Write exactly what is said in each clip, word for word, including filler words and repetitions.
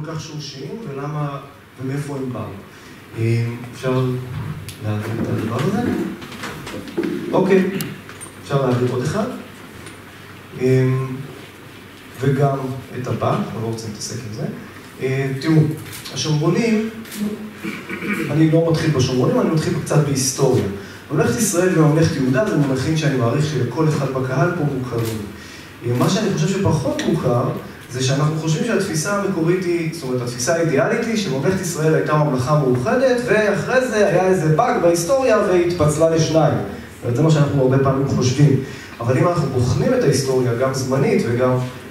כל כך שורשיים ולמה ומאיפה הם באו. אפשר להעביר את הדבר הזה? אוקיי, אפשר להעביר עוד אחד. וגם את הבא, אנחנו לא רוצים להתעסק עם זה. תראו, השומרונים, אני לא מתחיל בשומרונים, אני מתחיל קצת בהיסטוריה. ממלכת ישראל וממלכת יהודה זה מונחים שאני מעריך שלכל אחד בקהל פה מוכרים. מה שאני חושב שפחות מוכר, זה שאנחנו חושבים שהתפיסה המקורית היא, זאת אומרת, התפיסה האידיאלית היא שממלכת ישראל הייתה ממלכה מאוחדת, ואחרי זה היה איזה באג בהיסטוריה והתפצלה לשניים. זה מה שאנחנו הרבה פעמים חושבים. אבל אם אנחנו בוחנים את ההיסטוריה, גם זמנית וגם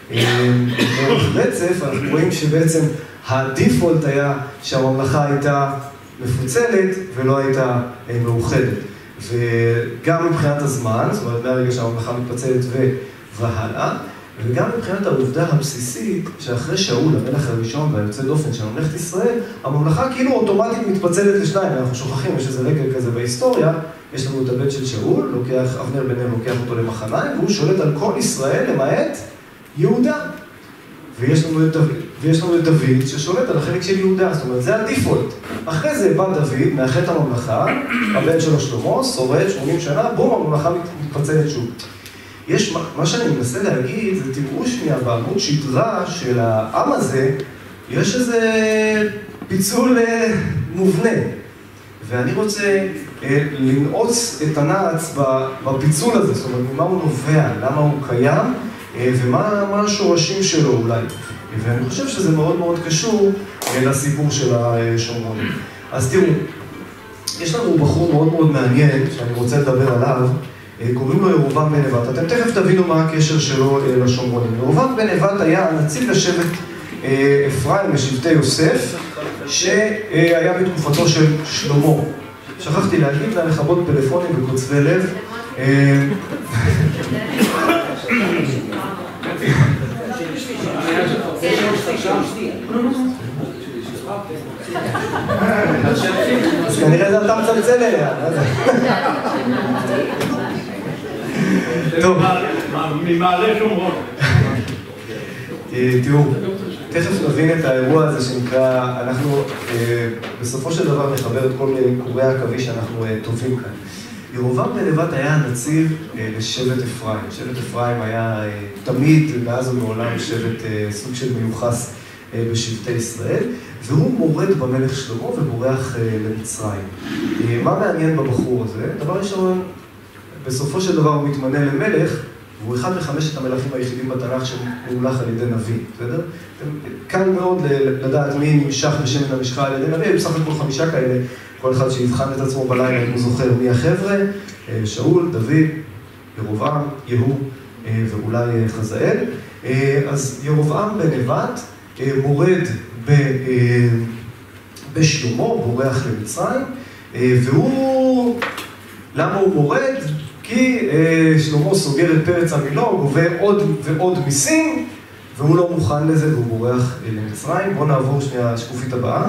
רצף, אנחנו רואים שבעצם הדיפולט היה שהממלכה הייתה מפוצלת ולא הייתה מאוחדת. וגם מבחינת הזמן, זאת אומרת, מהרגע שהממלכה מתפצלת והלאה, וגם מבחינת העובדה הבסיסית שאחרי שאול, המלך הראשון והיוצא דופן של ממלכת ישראל, הממלכה כאילו אוטומטית מתפצלת לשניים. אנחנו שוכחים, יש איזה רגע כזה בהיסטוריה, יש לנו את הבן של שאול, לוקח, אבנר בן נר לוקח אותו למחניים, והוא שולט על כל ישראל למעט יהודה. ויש לנו את, ויש לנו את דוד ששולט על החלק של יהודה, זאת אומרת, זה הדיפולט. אחרי זה בא דוד, מאחד את הממלכה, הבן שלו שלמה, שורד שמונים שנה, בום, הממלכה מתפצלת שוב. יש, מה שאני מנסה להגיד, זה תראו שנייה בעמוד שדרה של העם הזה, יש איזה פיצול מובנה. ואני רוצה לנעוץ את הנעץ בפיצול הזה, זאת אומרת, ממה הוא נובע, למה הוא קיים, ומה השורשים שלו אולי. ואני חושב שזה מאוד מאוד קשור לסיפור של השומרונים. אז תראו, יש לנו בחור מאוד מאוד מעניין, שאני רוצה לדבר עליו, קוראים לו ירובעם בן נבט. אתם תכף תבינו מה הקשר שלו לשומרונים. ירובעם בן נבט היה נציג לשבט אפרים לשבטי יוסף, שהיה בתקופתו של שלמה. שכחתי להגיד לה לכבות פלאפונים וקוצבי לב. אז כנראה זה אתה מצלצל אליה. טוב. ממעלה שומרון. תראו, תכף נבין את האירוע הזה שנקרא, אנחנו בסופו של דבר נחבר את כל קורי העכבי שאנחנו טובים כאן. ירובעם בן נבט היה הנציב לשבט אפרים. שבט אפרים היה תמיד, מאז ומעולם, שבט סוג של מיוחס בשבטי ישראל, והוא מורד במלך שלמה ובורח למצרים. מה מעניין בבחור הזה? דבר ראשון, בסופו של דבר הוא מתמנה למלך, והוא אחד מחמשת המלכים היחידים בתנ"ך שמומלך על ידי נביא, בסדר? קל מאוד לדעת מי נמשך בשמן המשחה על ידי נביא, בסך הכל חמישה כאלה, כל אחד שיבחן את עצמו בלילה, אם הוא זוכר מי החבר'ה, שאול, דוד, ירובעם, יהוא ואולי חזאל. אז ירובעם בן נבט מורד בשלמה, בורח למצרים, והוא, למה הוא מורד? כי שלמה סוגר את פרץ המילו, גובה עוד ועוד מיסים, והוא לא מוכן לזה והוא בורח למצרים. בואו נעבור שנייה השקופית הבאה.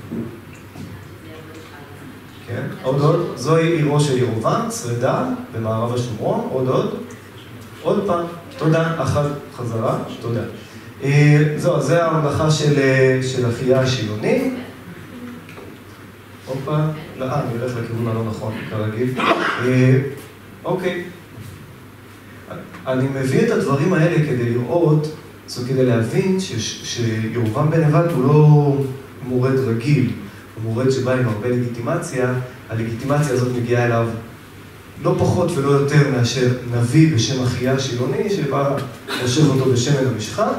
כן, עוד עוד. זוהי עירו של ירובעם, שרידה, במערב השומרון. עוד עוד. עוד פעם. תודה. אחת חזרה. תודה. זהו, זה הממלכה של אחיה השילוני. הופה. לא, אני הולך לכיוון הלא נכון, כרגיל. אוקיי. אני מביא את הדברים האלה כדי לראות, זאת כדי להבין שירובעם בן נבט הוא לא מורד רגיל, הוא מורד שבא עם הרבה לגיטימציה, הלגיטימציה הזאת מגיעה אליו לא פחות ולא יותר מאשר נביא בשם אחיה השילוני, שבא לשב אותו בשמן המשחה,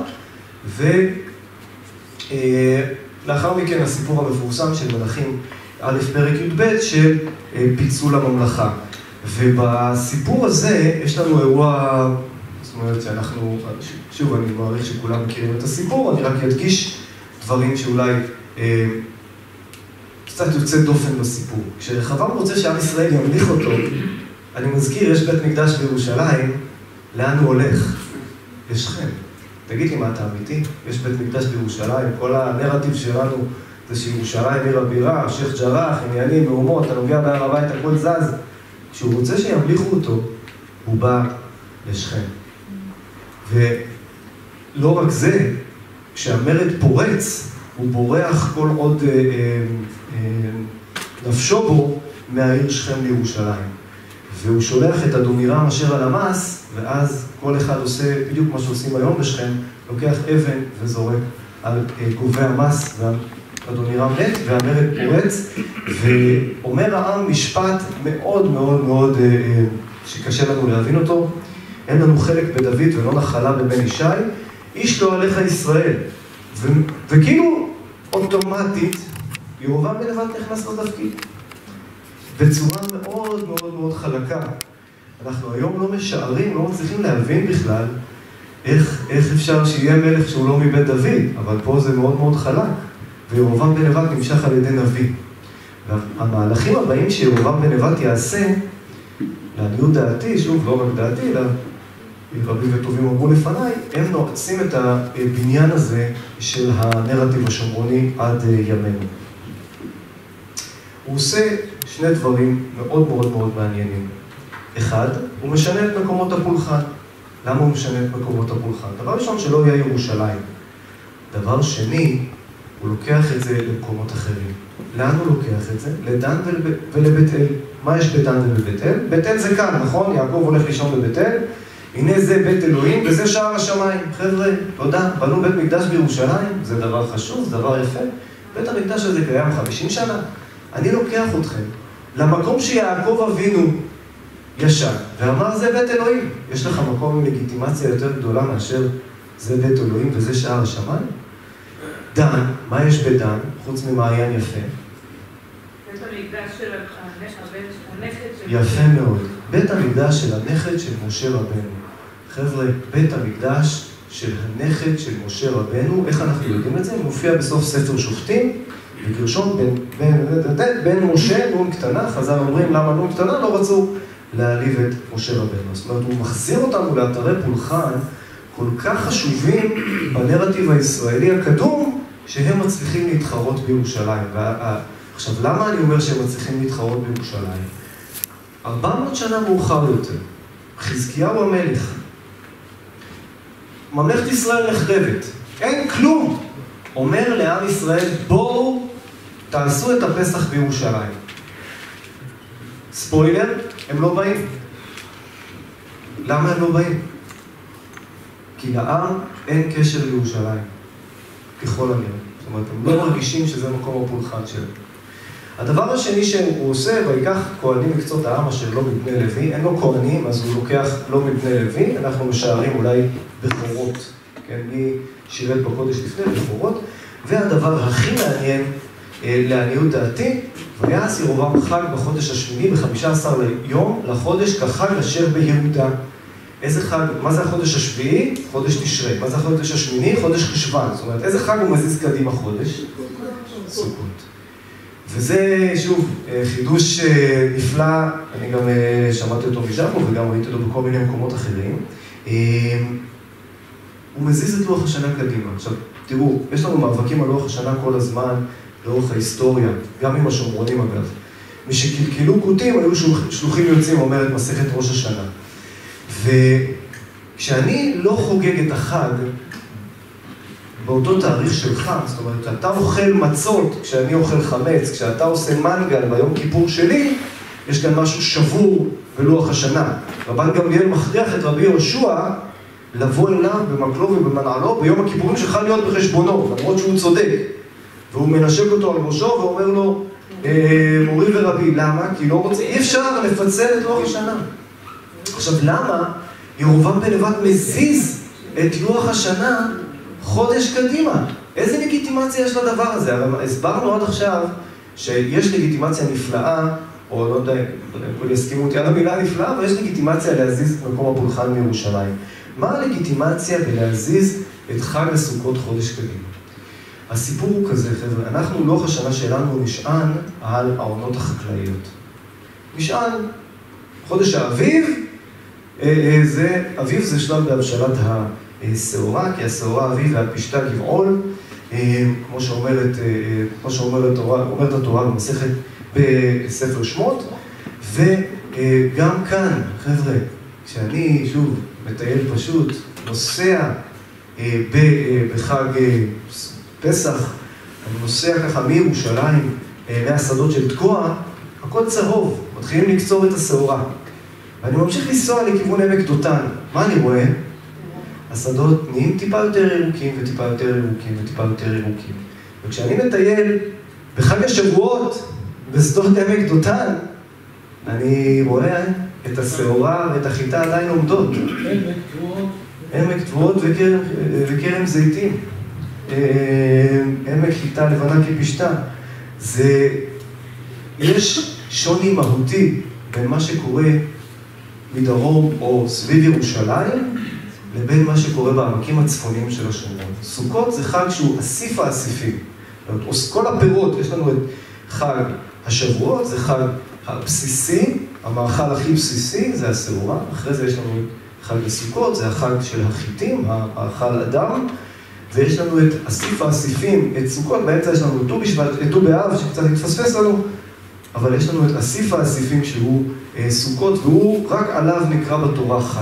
ולאחר מכן הסיפור המפורסם של מלכים א' פרק י"ב של פיצול הממלכה. ובסיפור הזה יש לנו אירוע, זאת אומרת שאנחנו, שוב אני מעריך שכולם מכירים את הסיפור, אני רק אדגיש דברים שאולי אה, קצת יוצא דופן בסיפור. כשרחבעם רוצה שעם ישראל ימליך אותו, אני מזכיר, יש בית מקדש בירושלים, לאן הוא הולך? לשכם. תגיד לי מה אתה אמיתי? יש בית מקדש בירושלים, כל הנרטיב שלנו זה שירושלים עיר הבירה, שייח' ג'ראח, עניינים, מהומות, אתה נוגע בהר הבית, הכל זז. כשהוא רוצה שימליכו אותו, הוא בא לשכם. ולא רק זה, כשהמרד פורץ, הוא בורח כל עוד אה, אה, נפשו בו מהעיר שכם לירושלים. והוא שולח את אדונירם אשר על המס, ואז כל אחד עושה בדיוק מה שעושים היום בשכם, לוקח אבן וזורק על גובי המס, ואדונירם מת, והמרד פורץ, ואומר העם משפט מאוד מאוד מאוד שקשה לנו להבין אותו, אין לנו חלק בדוד ולא נחלה בבן ישי, איש לא עליך ישראל. ו- וכאילו אוטומטית, ירובעם בן נבט נכנס לתפקיד. בצורה מאוד מאוד מאוד חלקה. אנחנו היום לא משערים, לא מצליחים להבין בכלל איך, איך אפשר שיהיה מלך שהוא לא מבית דוד, אבל פה זה מאוד מאוד חלק. וירובעם בן נבט נמשך על ידי נביא. והמהלכים הבאים שירובעם בן נבט יעשה, לעניות דעתי, שוב, לא רק דעתי, אלא רבים וטובים אמרו לפניי, הם נועצים את הבניין הזה של הנרטיב השומרוני עד ימינו. הוא עושה שני דברים מאוד מאוד מאוד מעניינים. אחד, הוא משנה את מקומות הפולחן. למה הוא משנה את מקומות הפולחן? דבר ראשון, שלא יהיה ירושלים. דבר שני, הוא לוקח את זה למקומות אחרים. לאן הוא לוקח את זה? לדן ולבית אל. מה יש בדן ובבית אל? בית אל זה כאן, נכון? יעקב הולך לישון בבית אל. הנה זה בית אלוהים וזה שער השמיים. חבר'ה, תודה, בנו בית מקדש בירושלים, זה דבר חשוב, זה דבר יפה. בית המקדש הזה קיים חמישים שנה. אני לוקח אתכם למקום שיעקב אבינו ישן, ואמר זה בית אלוהים. יש לך מקום עם לגיטימציה יותר גדולה מאשר זה בית אלוהים וזה שער השמיים? דן, מה יש בדן, חוץ ממעיין יפה? בית המקדש של הנכד של... יפה מאוד. בית המקדש של הנכד של משה רבנו. חבר'ה, בית המקדש של הנכד של משה רבנו, איך אנחנו יודעים את זה? מופיע בסוף ספר שופטים, בגרשון בין, בין, בין, בין משה, נון קטנה, חז"ל אומרים למה נון קטנה, לא רצו להעליב את משה רבנו. זאת אומרת, הוא מחזיר אותנו לאתרי פולחן כל כך חשובים בנרטיב הישראלי הקדום, שהם מצליחים להתחרות בירושלים. עכשיו, למה אני אומר שהם מצליחים להתחרות בירושלים? ארבע מאות שנה מאוחר יותר, חזקיהו המלך, ממלכת ישראל נחרבת, אין כלום. אומר לעם ישראל, בואו תעשו את הפסח בירושלים. ספוילר, הם לא באים. למה הם לא באים? כי לעם אין קשר לירושלים, ככל הנראה. זאת אומרת, הם לא מרגישים שזה מקום הפולחן שלהם. הדבר השני שהוא עושה, ויקח כהנים מקצות העם אשר לא מבני לוי, אין לו כהנים, אז הוא לוקח לא מבני לוי, אנחנו משערים אולי בכורות, כן, מי שירת בקודש לפני בכורות, והדבר הכי מעניין, לעניות דעתי, ויעש ירובעם חג בחודש השמיני, ב-חמישה עשר יום לחודש כחג אשר ביהודה. איזה חג, מה זה החודש השביעי? חודש תשרי. מה זה החודש השמיני? חודש חשוון. זאת אומרת, איזה חג הוא מזיז קדימה חודש? סוכות. וזה, שוב, חידוש נפלא, אני גם שמעתי אותו משם, וגם ראיתי אותו בכל מיני מקומות אחרים. הוא מזיז את לוח השנה קדימה. עכשיו, תראו, יש לנו מאבקים על לוח השנה כל הזמן, לאורך ההיסטוריה, גם עם השומרונים אגב. משקלקלו כותים, היו שלוחים יוצאים, אומרת מסכת ראש השנה. וכשאני לא חוגג את החג, באותו תאריך של חג, זאת אומרת, כשאתה אוכל מצות, כשאני אוכל חמץ, כשאתה עושה מנגל ביום כיפור שלי, יש כאן משהו שבור בלוח השנה. רבן גמליאל מכריח את רבי יהושע לבוא אליו במקלו ובמנעלו ביום הכיפורים שלך להיות בחשבונו, למרות שהוא צודק. והוא מנשק אותו על ראשו ואומר לו, מורי ורבי, למה? כי לא רוצה, אי אפשר לפצל את לוח השנה. עכשיו, למה ירובעם בן נבט מזיז את לוח השנה חודש קדימה? איזה לגיטימציה יש לדבר הזה? אבל הסברנו עד עכשיו שיש לגיטימציה נפלאה, או לא יודע, כולם יסכימו אותי על המילה נפלאה, אבל יש לגיטימציה להזיז את מקום הפולחן מירושלים. מה הלגיטימציה בלהזיז את חג הסוכות חודש קדימה? הסיפור הוא כזה, חבר'ה, אנחנו לוח השנה שלנו נשען על העונות החקלאיות. נשען חודש האביב, זה, אביב זה שלב בהבשלת השעורה, כי השעורה אביב והפשתה גבעול, כמו שאומרת, כמו שאומרת אומרת התורה במסכת בספר שמות, וגם כאן, חבר'ה, כשאני שוב מטייל פשוט, נוסע בחג פסח אני נוסע ככה מירושלים, מהשדות של תקוע, הכל צהוב, מתחילים לקצור את השעורה. ואני ממשיך לנסוע לכיוון עמק דותן. מה אני רואה? השדות נהיים טיפה יותר ירוקים וטיפה יותר ירוקים וטיפה יותר ירוקים. וכשאני מטייל בחג השבועות בשדות עמק דותן, אני רואה את השעורה ואת החיטה עדיין עומדות. עמק תבואות. עמק תבואות וכרם זיתים. עמק חיטה לבנה כפשתה. זה... יש שוני מהותי בין מה שקורה מדרום או סביב ירושלים לבין מה שקורה בעמקים הצפוניים של השומרון. סוכות זה חג שהוא אסיף האסיפים. כל הפירות, יש לנו את חג השבועות, זה חג הבסיסי, המאכל הכי בסיסי זה השעורה. אחרי זה יש לנו את חג הסוכות, זה החג של החיטים, האכל אדם. ויש לנו את אסיף האסיפים, את סוכות, באמצע יש לנו את ט"ו באב שקצת התפספס לנו, אבל יש לנו את אסיף האסיפים שהוא אה, סוכות, והוא רק עליו נקרא בתורה חג.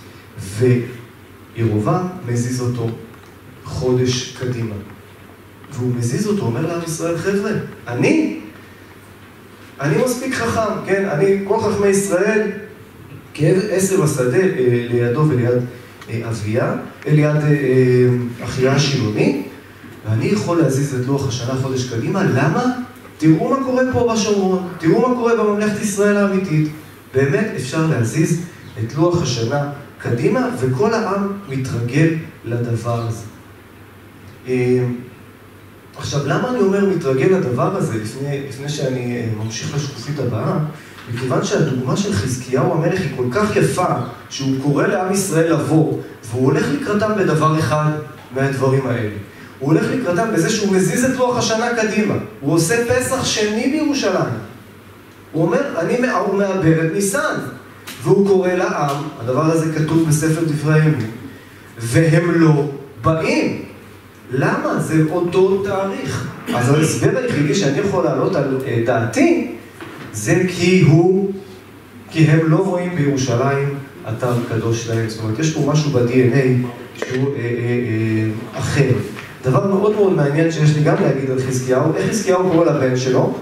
וירובעם מזיז אותו חודש קדימה. והוא מזיז אותו, אומר לעם ישראל, חבר'ה, אני, אני מספיק חכם, כן? אני, כל חכמי ישראל, כעשר בשדה אה, לידו וליד אה, אביה, ליד אה, אחיה השילוני, ואני יכול להזיז את לוח השנה חודש קדימה, למה? תראו מה קורה פה בשומרון, תראו מה קורה בממלכת ישראל האמיתית. באמת אפשר להזיז את לוח השנה קדימה, וכל העם מתרגל לדבר הזה. עכשיו, למה אני אומר מתרגל לדבר הזה, לפני, לפני שאני ממשיך לשקופית הבאה? מכיוון שהדוגמה של חזקיהו המלך היא כל כך יפה, שהוא קורא לעם ישראל לבוא, והוא הולך לקראתם בדבר אחד מהדברים האלה. הוא הולך לקראתם בזה שהוא מזיז את לוח השנה קדימה. הוא עושה פסח שני בירושלים. הוא אומר, אני מעבר את ניסן. והוא קורא לעם, הדבר הזה כתוב בספר דברי הימים, והם לא באים. למה? זה אותו תאריך. אז ההסבר היחידי שאני יכול להעלות על דעתי, זה כי הוא, כי הם לא רואים בירושלים אתר קדוש להם. זאת אומרת, יש פה משהו ב-די אן איי שהוא אה, אה, אה, אחר. דבר מאוד מאוד מעניין שיש לי גם להגיד על חזקיהו, איך חזקיהו קורא לבן שלו?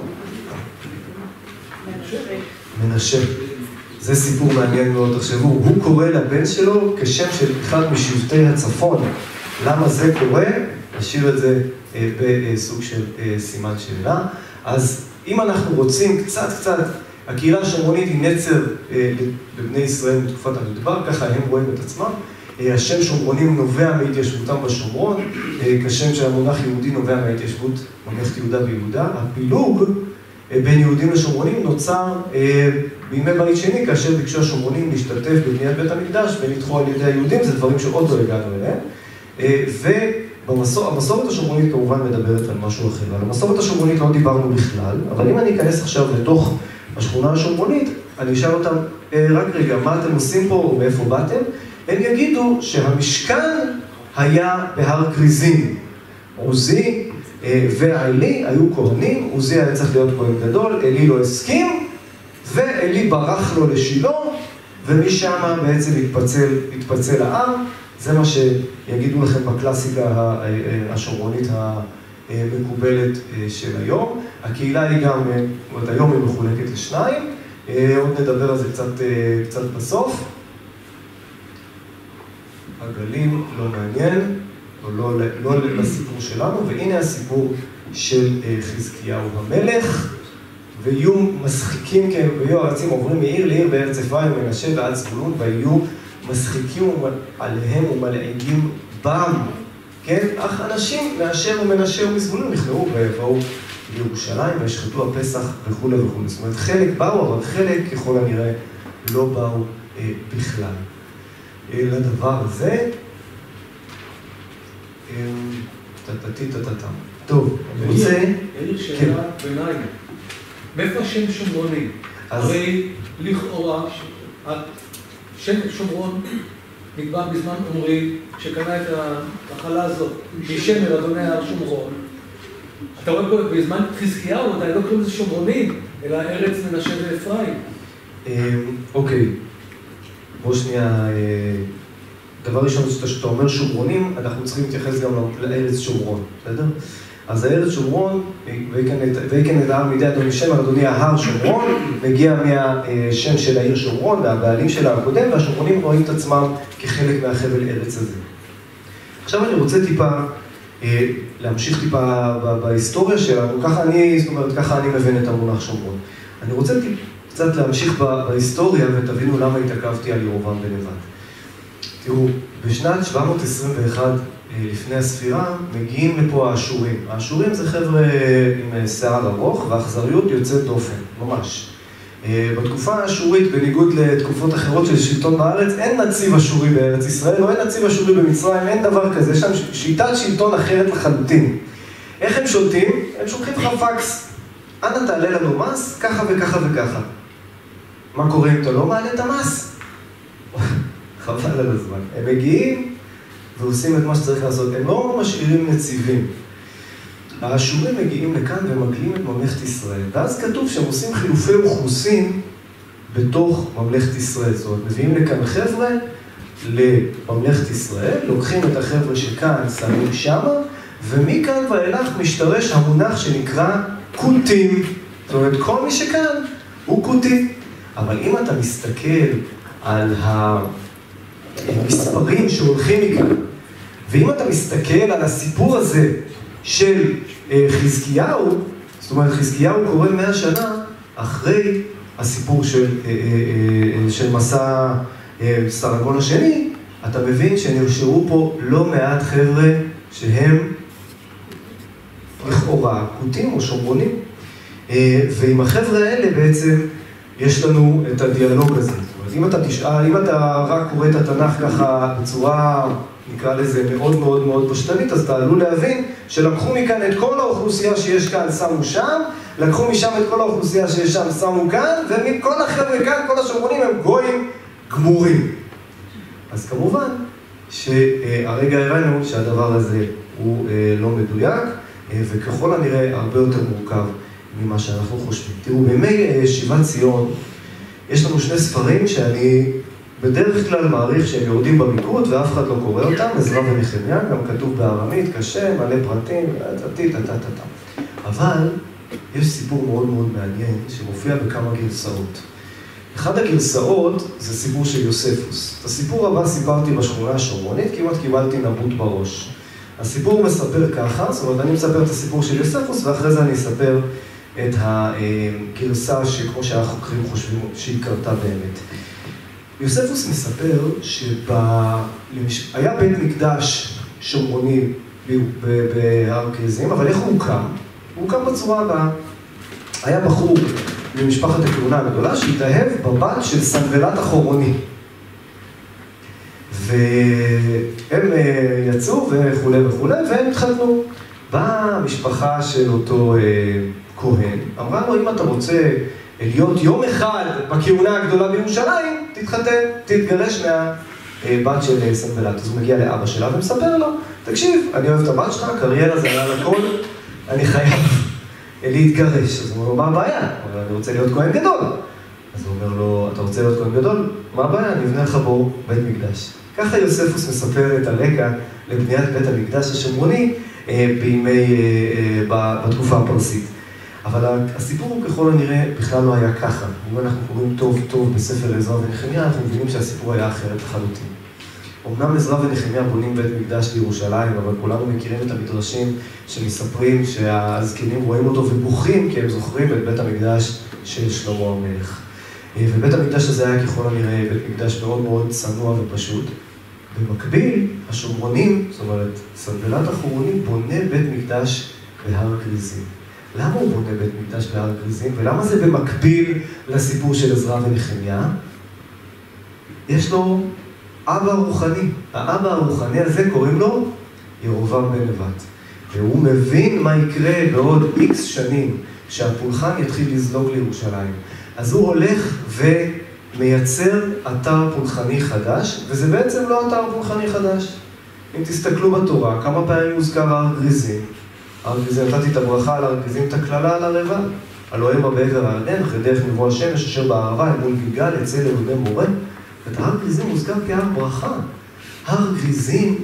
מנשה. זה סיפור מעניין מאוד, תחשבו, הוא קורא לבן שלו כשם של אחד משבטי הצפון. למה זה קורה? נשאיר את זה אה, בסוג של אה, סימן שאלה. אז אם אנחנו רוצים קצת קצת, הקהילה השומרונית היא נצר אה, לבני ישראל בתקופת המדבר, ככה הם רואים את עצמם. השם שומרונים נובע מהתיישבותם בשומרון, כשם שהמונח יהודי נובע מההתיישבות ממלכת יהודה ויהודה. הפילוג בין יהודים לשומרונים נוצר בימי בית שני, כאשר ביקשו השומרונים להשתתף בבניית בית המקדש ונדחו על ידי היהודים, זה דברים שעוד לא הגענו אליהם. והמסורת השומרונית כמובן מדברת על משהו אחר. על המסורת השומרונית לא דיברנו בכלל, אבל אם אני אכנס עכשיו לתוך השכונה השומרונית, אני אשאל אותם, רק רגע, מה אתם עושים פה או מאיפה באתם? הם יגידו שהמשכן היה בהר קריזים. עוזי ועלי היו כהנים, עוזי היה צריך להיות כהן גדול, אלי לא הסכים, ואלי ברח לו לשילה, ומשם בעצם התפצל, התפצל העם. זה מה שיגידו לכם בקלאסיקה השומרונית המקובלת של היום. הקהילה היא גם, זאת אומרת, היום היא מחולקת לשניים, עוד נדבר על זה קצת, קצת בסוף. הגלים לא מעניין, או לא, לא לסיפור שלנו, והנה הסיפור של חזקיהו המלך, ויהיו משחיקים, כן, ויהיו הארצים עוברים מעיר לעיר בארץ אפרים, מנשה ועד זבולון, ויהיו משחיקים עליהם ומלעיגים בם, כן? אך אנשים מאשר ומנשה ומזבולון נכנעו ויבואו לירושלים, וישחטו הפסח וכו' וכו'. זאת אומרת, חלק באו, אבל חלק ככל הנראה לא באו אה, בכלל. לדבר הזה, טטטטטטטם. טוב, אני רוצה... יאיר שאלה ביניים. מאיפה השם שומרוני? הרי לכאורה, שם שומרון נקבע בזמן עמרי, שקנה את ההחלה הזאת, משמר אדוני הר שומרון. אתה רואה פה, בזמן חזקיהו, אתה לא קוראים לזה שומרוני, אלא ארץ מנשה ואפרים. אוקיי. בוא שנייה, דבר ראשון, שאתה אומר שומרונים, אנחנו צריכים להתייחס גם לארץ שומרון, בסדר? אז הארץ שומרון, ויקן את העם מידי אדוני שם, אדוני ההר שומרון, מגיע מהשם של העיר שומרון והבעלים שלה הקודם, והשומרונים רואים את עצמם כחלק מהחבל ארץ הזה. עכשיו אני רוצה טיפה, להמשיך טיפה בהיסטוריה שלנו, ככה אני, זאת אומרת, ככה אני מבין את המונח שומרון. אני רוצה קצת להמשיך בהיסטוריה ותבינו למה התעכבתי על ירובעם בן נבט. תראו, בשנת שבע מאות עשרים ואחת לפני הספירה מגיעים לפה האשורים. האשורים זה חבר'ה עם שיער ארוך ואכזריות יוצאת דופן, ממש. בתקופה האשורית, בניגוד לתקופות אחרות של שלטון בארץ, אין נציב אשורי בארץ ישראל, או אין נציב אשורי במצרים, אין דבר כזה, יש שם שיטת שלטון אחרת לחלוטין. איך הם שולטים? הם שולחים לך פקס. אנא תעלה לנו מס, ככה וככה וככה. מה קורה אם אתה לא מעלה את המס? חבל על הזמן. הם מגיעים ועושים את מה שצריך לעשות. הם לא משאירים נציבים. האשורים מגיעים לכאן ומגלים את ממלכת ישראל. ואז כתוב שהם עושים חילופי אוכלוסין בתוך ממלכת ישראל. זאת אומרת, מביאים לכאן חבר'ה לממלכת ישראל, לוקחים את החבר'ה שכאן, שמים שמה, ומכאן ואילך משתרש המונח שנקרא קוטים. זאת אומרת, כל מי שכאן הוא קוטי. אבל אם אתה מסתכל על המספרים שהולכים מכאן, ואם אתה מסתכל על הסיפור הזה של חזקיהו, זאת אומרת, חזקיהו קורה מאה שנה אחרי הסיפור של, של מסע סרגון השני, אתה מבין שנרשרו פה לא מעט חבר'ה שהם לכאורה קוטים או שומרונים. ועם החבר'ה האלה בעצם יש לנו את הדיאלוג הזה. זאת אומרת, אם אתה תשאל, אם אתה רק קורא את התנ"ך ככה בצורה, נקרא לזה, מאוד מאוד מאוד פשטנית, אז אתה עלול להבין שלקחו מכאן את כל האוכלוסייה שיש כאן, שמו שם, לקחו משם את כל האוכלוסייה שיש שם, שמו כאן, ומכל החבר'ה כאן, כל השומרונים הם גויים גמורים. אז כמובן שהרגע הראינו שהדבר הזה הוא לא מדויק, וככל הנראה הרבה יותר מורכב ממה שאנחנו חושבים. תראו, בימי שיבת ציון יש לנו שני ספרים שאני בדרך כלל מעריך שהם יורדים במיקוד ואף אחד לא קורא אותם, עזרא ונחמיה, גם כתוב בארמית, קשה, מלא פרטים, תתית, תתתת. אבל יש סיפור מאוד מאוד מעניין שמופיע בכמה גרסאות. אחד הגרסאות זה סיפור של יוספוס. את הסיפור הבא סיפרתי בשכונה השומרונית, כמעט קיבלתי נבוט בראש. הסיפור מספר ככה, זאת אומרת, אני מספר את הסיפור של יוספוס, ואחרי זה אני אספר את הגרסה שכמו שהחוקרים חושבים שהיא קרתה באמת. יוספוס מספר שהיה בית מקדש שומרוני בהר גריזים, אבל איך הוא הוקם? הוא הוקם בצורה הבאה. היה בחור ממשפחת הכהונה הגדולה שהתאהב בבת של סנבלת החורוני. והם יצאו וכו' וכו', והם התחתנו. באה המשפחה של אותו כהן, אמרה לו, אם אתה רוצה להיות יום אחד בכהונה הגדולה בירושלים, תתחתן, תתגרש מהבת של סנבלת. אז הוא מגיע לאבא שלה ומספר לו, תקשיב, אני אוהב את הבת שלך, קריירה זה עלה לכל, אני חייב להתגרש. אז הוא אומר, מה הבעיה? הוא אומר, אני רוצה להיות כהן גדול. אז הוא אומר לו, אתה רוצה להיות כהן גדול? מה הבעיה? אני אבנה לך בו בית מקדש. ככה יוספוס מספר את הרקע לבניית בית המקדש השומרוני בימי, בתקופה הפרסית. אבל הסיפור הוא ככל הנראה בכלל לא היה ככה. אם אנחנו קוראים טוב טוב בספר עזרא ונחמיה, אנחנו מבינים שהסיפור היה אחרת לחלוטין. אמנם עזרא ונחמיה בונים בית מקדש בירושלים, אבל כולנו מכירים את המדרשים שמספרים שהזקנים רואים אותו ובוכים כי הם זוכרים את בית המקדש של שלמה המלך. ובית המקדש הזה היה ככל הנראה בית מקדש מאוד מאוד צנוע ופשוט. במקביל, השומרונים, זאת אומרת, סנבלת החורוני בונה בית מקדש בהר גריזים. למה הוא בונה בית מקדש בהר גריזים? ולמה זה במקביל לסיפור של עזרא ונחמיה? יש לו אבא רוחני. האבא הרוחני הזה קוראים לו ירובעם בן נבט. והוא מבין מה יקרה בעוד איקס שנים שהפולחן יתחיל לזלוג לירושלים. אז הוא הולך ומייצר אתר פולחני חדש, וזה בעצם לא אתר פולחני חדש. אם תסתכלו בתורה, כמה פעמים מוזכר הר גריזים. הר גריזים, נתתי את הברכה על הר גריזים, את הכללה על הרבע. הלוא המה בעבר הירדן, אחרי דרך מבוא השמש, אשר בערבה, אל מול גלגל, אצל אלוהי מורה. ואת הר גריזים מוזכר כהר ברכה. הר גריזים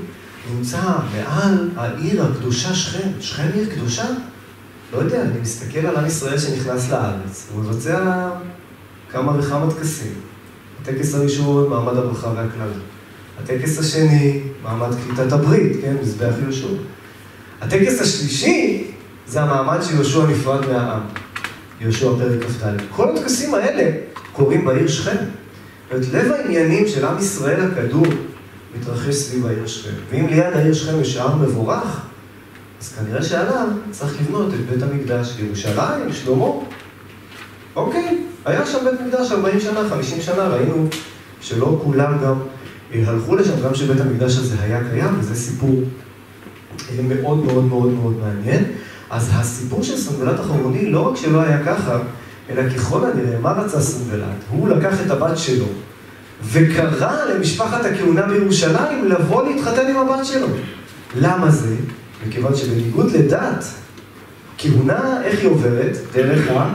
נמצא מעל העיר הקדושה שכם. שכם עיר קדושה? לא יודע, אני מסתכל על עם ישראל שנכנס לארץ, הוא מבצע כמה וכמה טקסים. הטקס הראשון, מעמד הברכה והקללה. הטקס השני, מעמד קליטת הברית, כן, מזבח יהושע. הטקס השלישי, זה המעמד שיהושע נפרד מהעם. יהושע פרק כ"ד. כל הטקסים האלה קורים בעיר שכם. ואת לב העניינים של עם ישראל הקדום מתרחש סביב העיר שכם. ואם ליד העיר שכם יש שער מבורך, אז כנראה שעליו צריך לבנות את בית המקדש בירושלים, שלמה. אוקיי, היה שם בית מקדש ארבעים שנה, חמישים שנה, ראינו שלא כולם גם הלכו לשם, גם שבית המקדש הזה היה קיים, וזה סיפור מאוד מאוד מאוד מאוד מעניין. אז הסיפור של סנבלת החרוני לא רק שלא היה ככה, אלא ככל הנראה, מה רצה סנבלת? הוא לקח את הבת שלו, וקרא למשפחת הכהונה בירושלים לבוא להתחתן עם הבת שלו. למה זה? מכיוון שבניגוד לדת, כהונה, איך היא עוברת? דרך ה...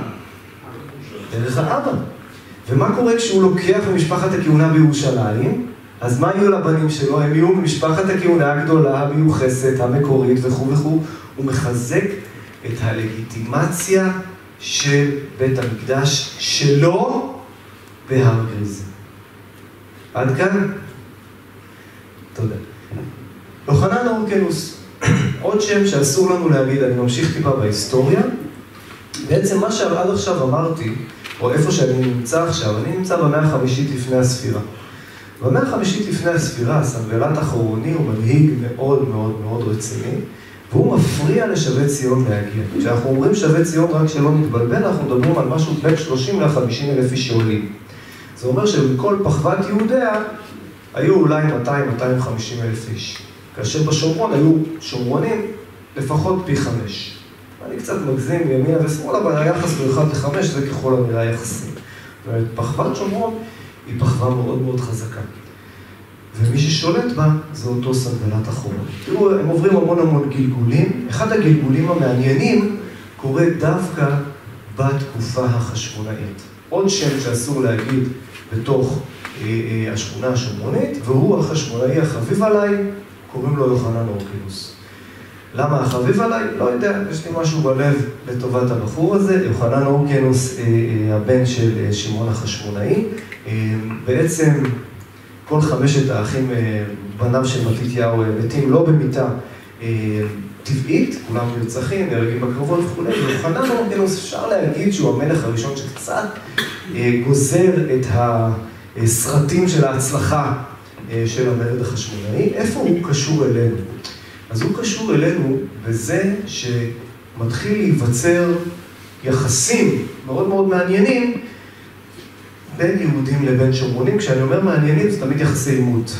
דרך האבא. ומה קורה כשהוא לוקח ממשפחת הכהונה בירושלים? אז מה יהיו לבנים שלו? הם יהיו ממשפחת הכהונה הגדולה, המיוחסת, המקורית וכו' וכו'. הוא מחזק את הלגיטימציה של בית המקדש שלו בהר גריזים. עד כאן? תודה. יוחנן אורקנוס, עוד שם שאסור לנו להגיד, אני ממשיך טיפה בהיסטוריה. בעצם מה שעד עכשיו אמרתי, או איפה שאני נמצא עכשיו, אני נמצא במאה החמישית לפני הספירה. במאה החמישית לפני הספירה, סנבלת החרוני הוא מנהיג מאוד מאוד מאוד רציני, והוא מפריע לשבי ציון להגיע. כשאנחנו אומרים שבי ציון, רק שלא נתבלבל, אנחנו מדברים על משהו בין שלושים לחמישים אלף איש שעולים. זה אומר שבכל פחוות יהודיה היו אולי מאתיים עד מאתיים וחמישים אלף איש. כאשר בשומרון היו שומרונים לפחות פי חמש. אני קצת מגזים מימינה ושמאלה, אבל היחס הוא אחד לחמש, זה ככל הנראה יחסי. פחוות שומרון היא פחווה מאוד מאוד חזקה. ומי ששולט בה זה אותו סנבלת החרוני. תראו, הם עוברים המון המון גלגולים. אחד הגלגולים המעניינים קורה דווקא בתקופה החשמונאית. עוד שם שאסור להגיד בתוך אה, אה, השכונה השומרונית, והוא החשמונאי החביב עליי, קוראים לו יוחנן אורקנוס. למה החביב עליי? לא יודע, יש לי משהו בלב לטובת הבחור הזה. יוחנן אורקנוס, אה, אה, הבן של אה, שמעון החשמונאי. אה, בעצם כל חמשת האחים, אה, בניו של מתתיהו, מתים לא במיטה אה, טבעית, כולם נרצחים, נהרגים בקרבות וכו'. ויוחנן אורקנוס, אפשר להגיד שהוא המלך הראשון שקצת אה, גוזר את הסרטים של ההצלחה אה, של המרד החשמונאי. איפה הוא קשור אלינו? אז הוא קשור אלינו בזה שמתחיל להיווצר יחסים מאוד מאוד מעניינים בין יהודים לבין שומרונים. כשאני אומר מעניינים, זה תמיד יחסי עימות.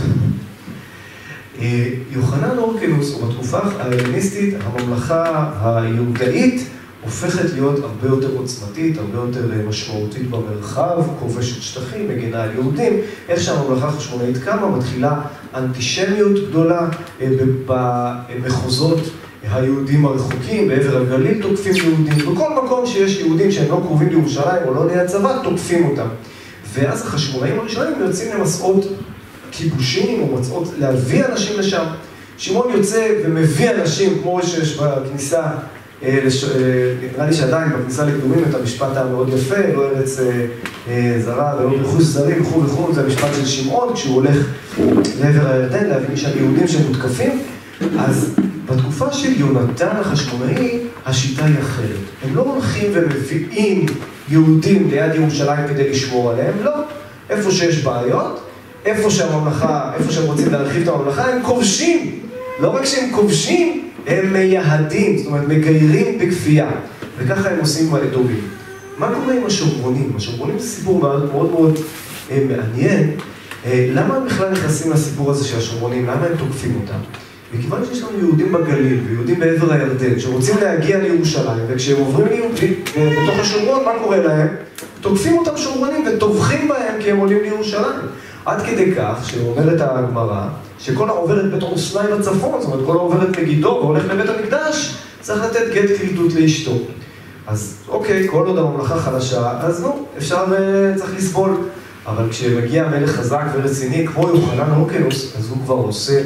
יוחנן אורקנוס, ובתקופה ההלניסטית, הממלכה היהודאית הופכת להיות הרבה יותר עוצמתית, הרבה יותר משמעותית במרחב, כובשת שטחים, מגינה על יהודים. איך שהממלכה החשמונאית קמה, מתחילה אנטישמיות גדולה במחוזות היהודים הרחוקים, בעבר הגליל תוקפים יהודים. בכל מקום שיש יהודים שהם לא קרובים לירושלים או לא ליד צבא, תוקפים אותם. ואז החשמונאים הראשונים יוצאים למסעות כיבושים או מצאות להביא אנשים לשם. שמעון יוצא ומביא אנשים כמו שיש בכניסה, נראה לי שעדיין בכניסה לקדומים את המשפט המאוד יפה, לא ארץ זרה ולא רכוש זרים וכו' וכו', זה המשפט של שמעון כשהוא הולך לעבר הירדן להביא שם יהודים שמותקפים. אז בתקופה של יונתן החשמונאי השיטה היא אחרת. הם לא הולכים ומביאים יהודים ליד ירושלים כדי לשמור עליהם, לא. איפה שיש בעיות, איפה שהממלכה, איפה שהם רוצים להרחיב את הממלכה, הם כובשים. לא רק שהם כובשים, הם מייהדים, זאת אומרת, מגיירים בכפייה. וככה הם עושים באדומים. מה קורה עם השומרונים? השומרונים זה סיפור מאוד מאוד, מאוד אה, מעניין. אה, למה הם בכלל נכנסים לסיפור הזה של השומרונים? למה הם תוקפים אותם? וכיוון שיש לנו יהודים בגליל ויהודים בעבר הירדן שרוצים להגיע לירושלים, וכשהם עוברים ליהודים בתוך השומרון, מה קורה להם? תוקפים אותם שומרונים וטובחים בהם כי הם עולים לירושלים. עד כדי כך שאומרת הגמרא, שכל העוברת בית אורסנאי בצפון, זאת אומרת, כל העוברת מגידו והולך לבית המקדש, צריך לתת גט כריתות לאשתו. אז אוקיי, כל עוד הממלכה חלשה, אז נו, אפשר, צריך לסבול. אבל כשמגיע מלך חזק ורציני, כמו יוחנן אורקנוס, אז הוא כבר עושה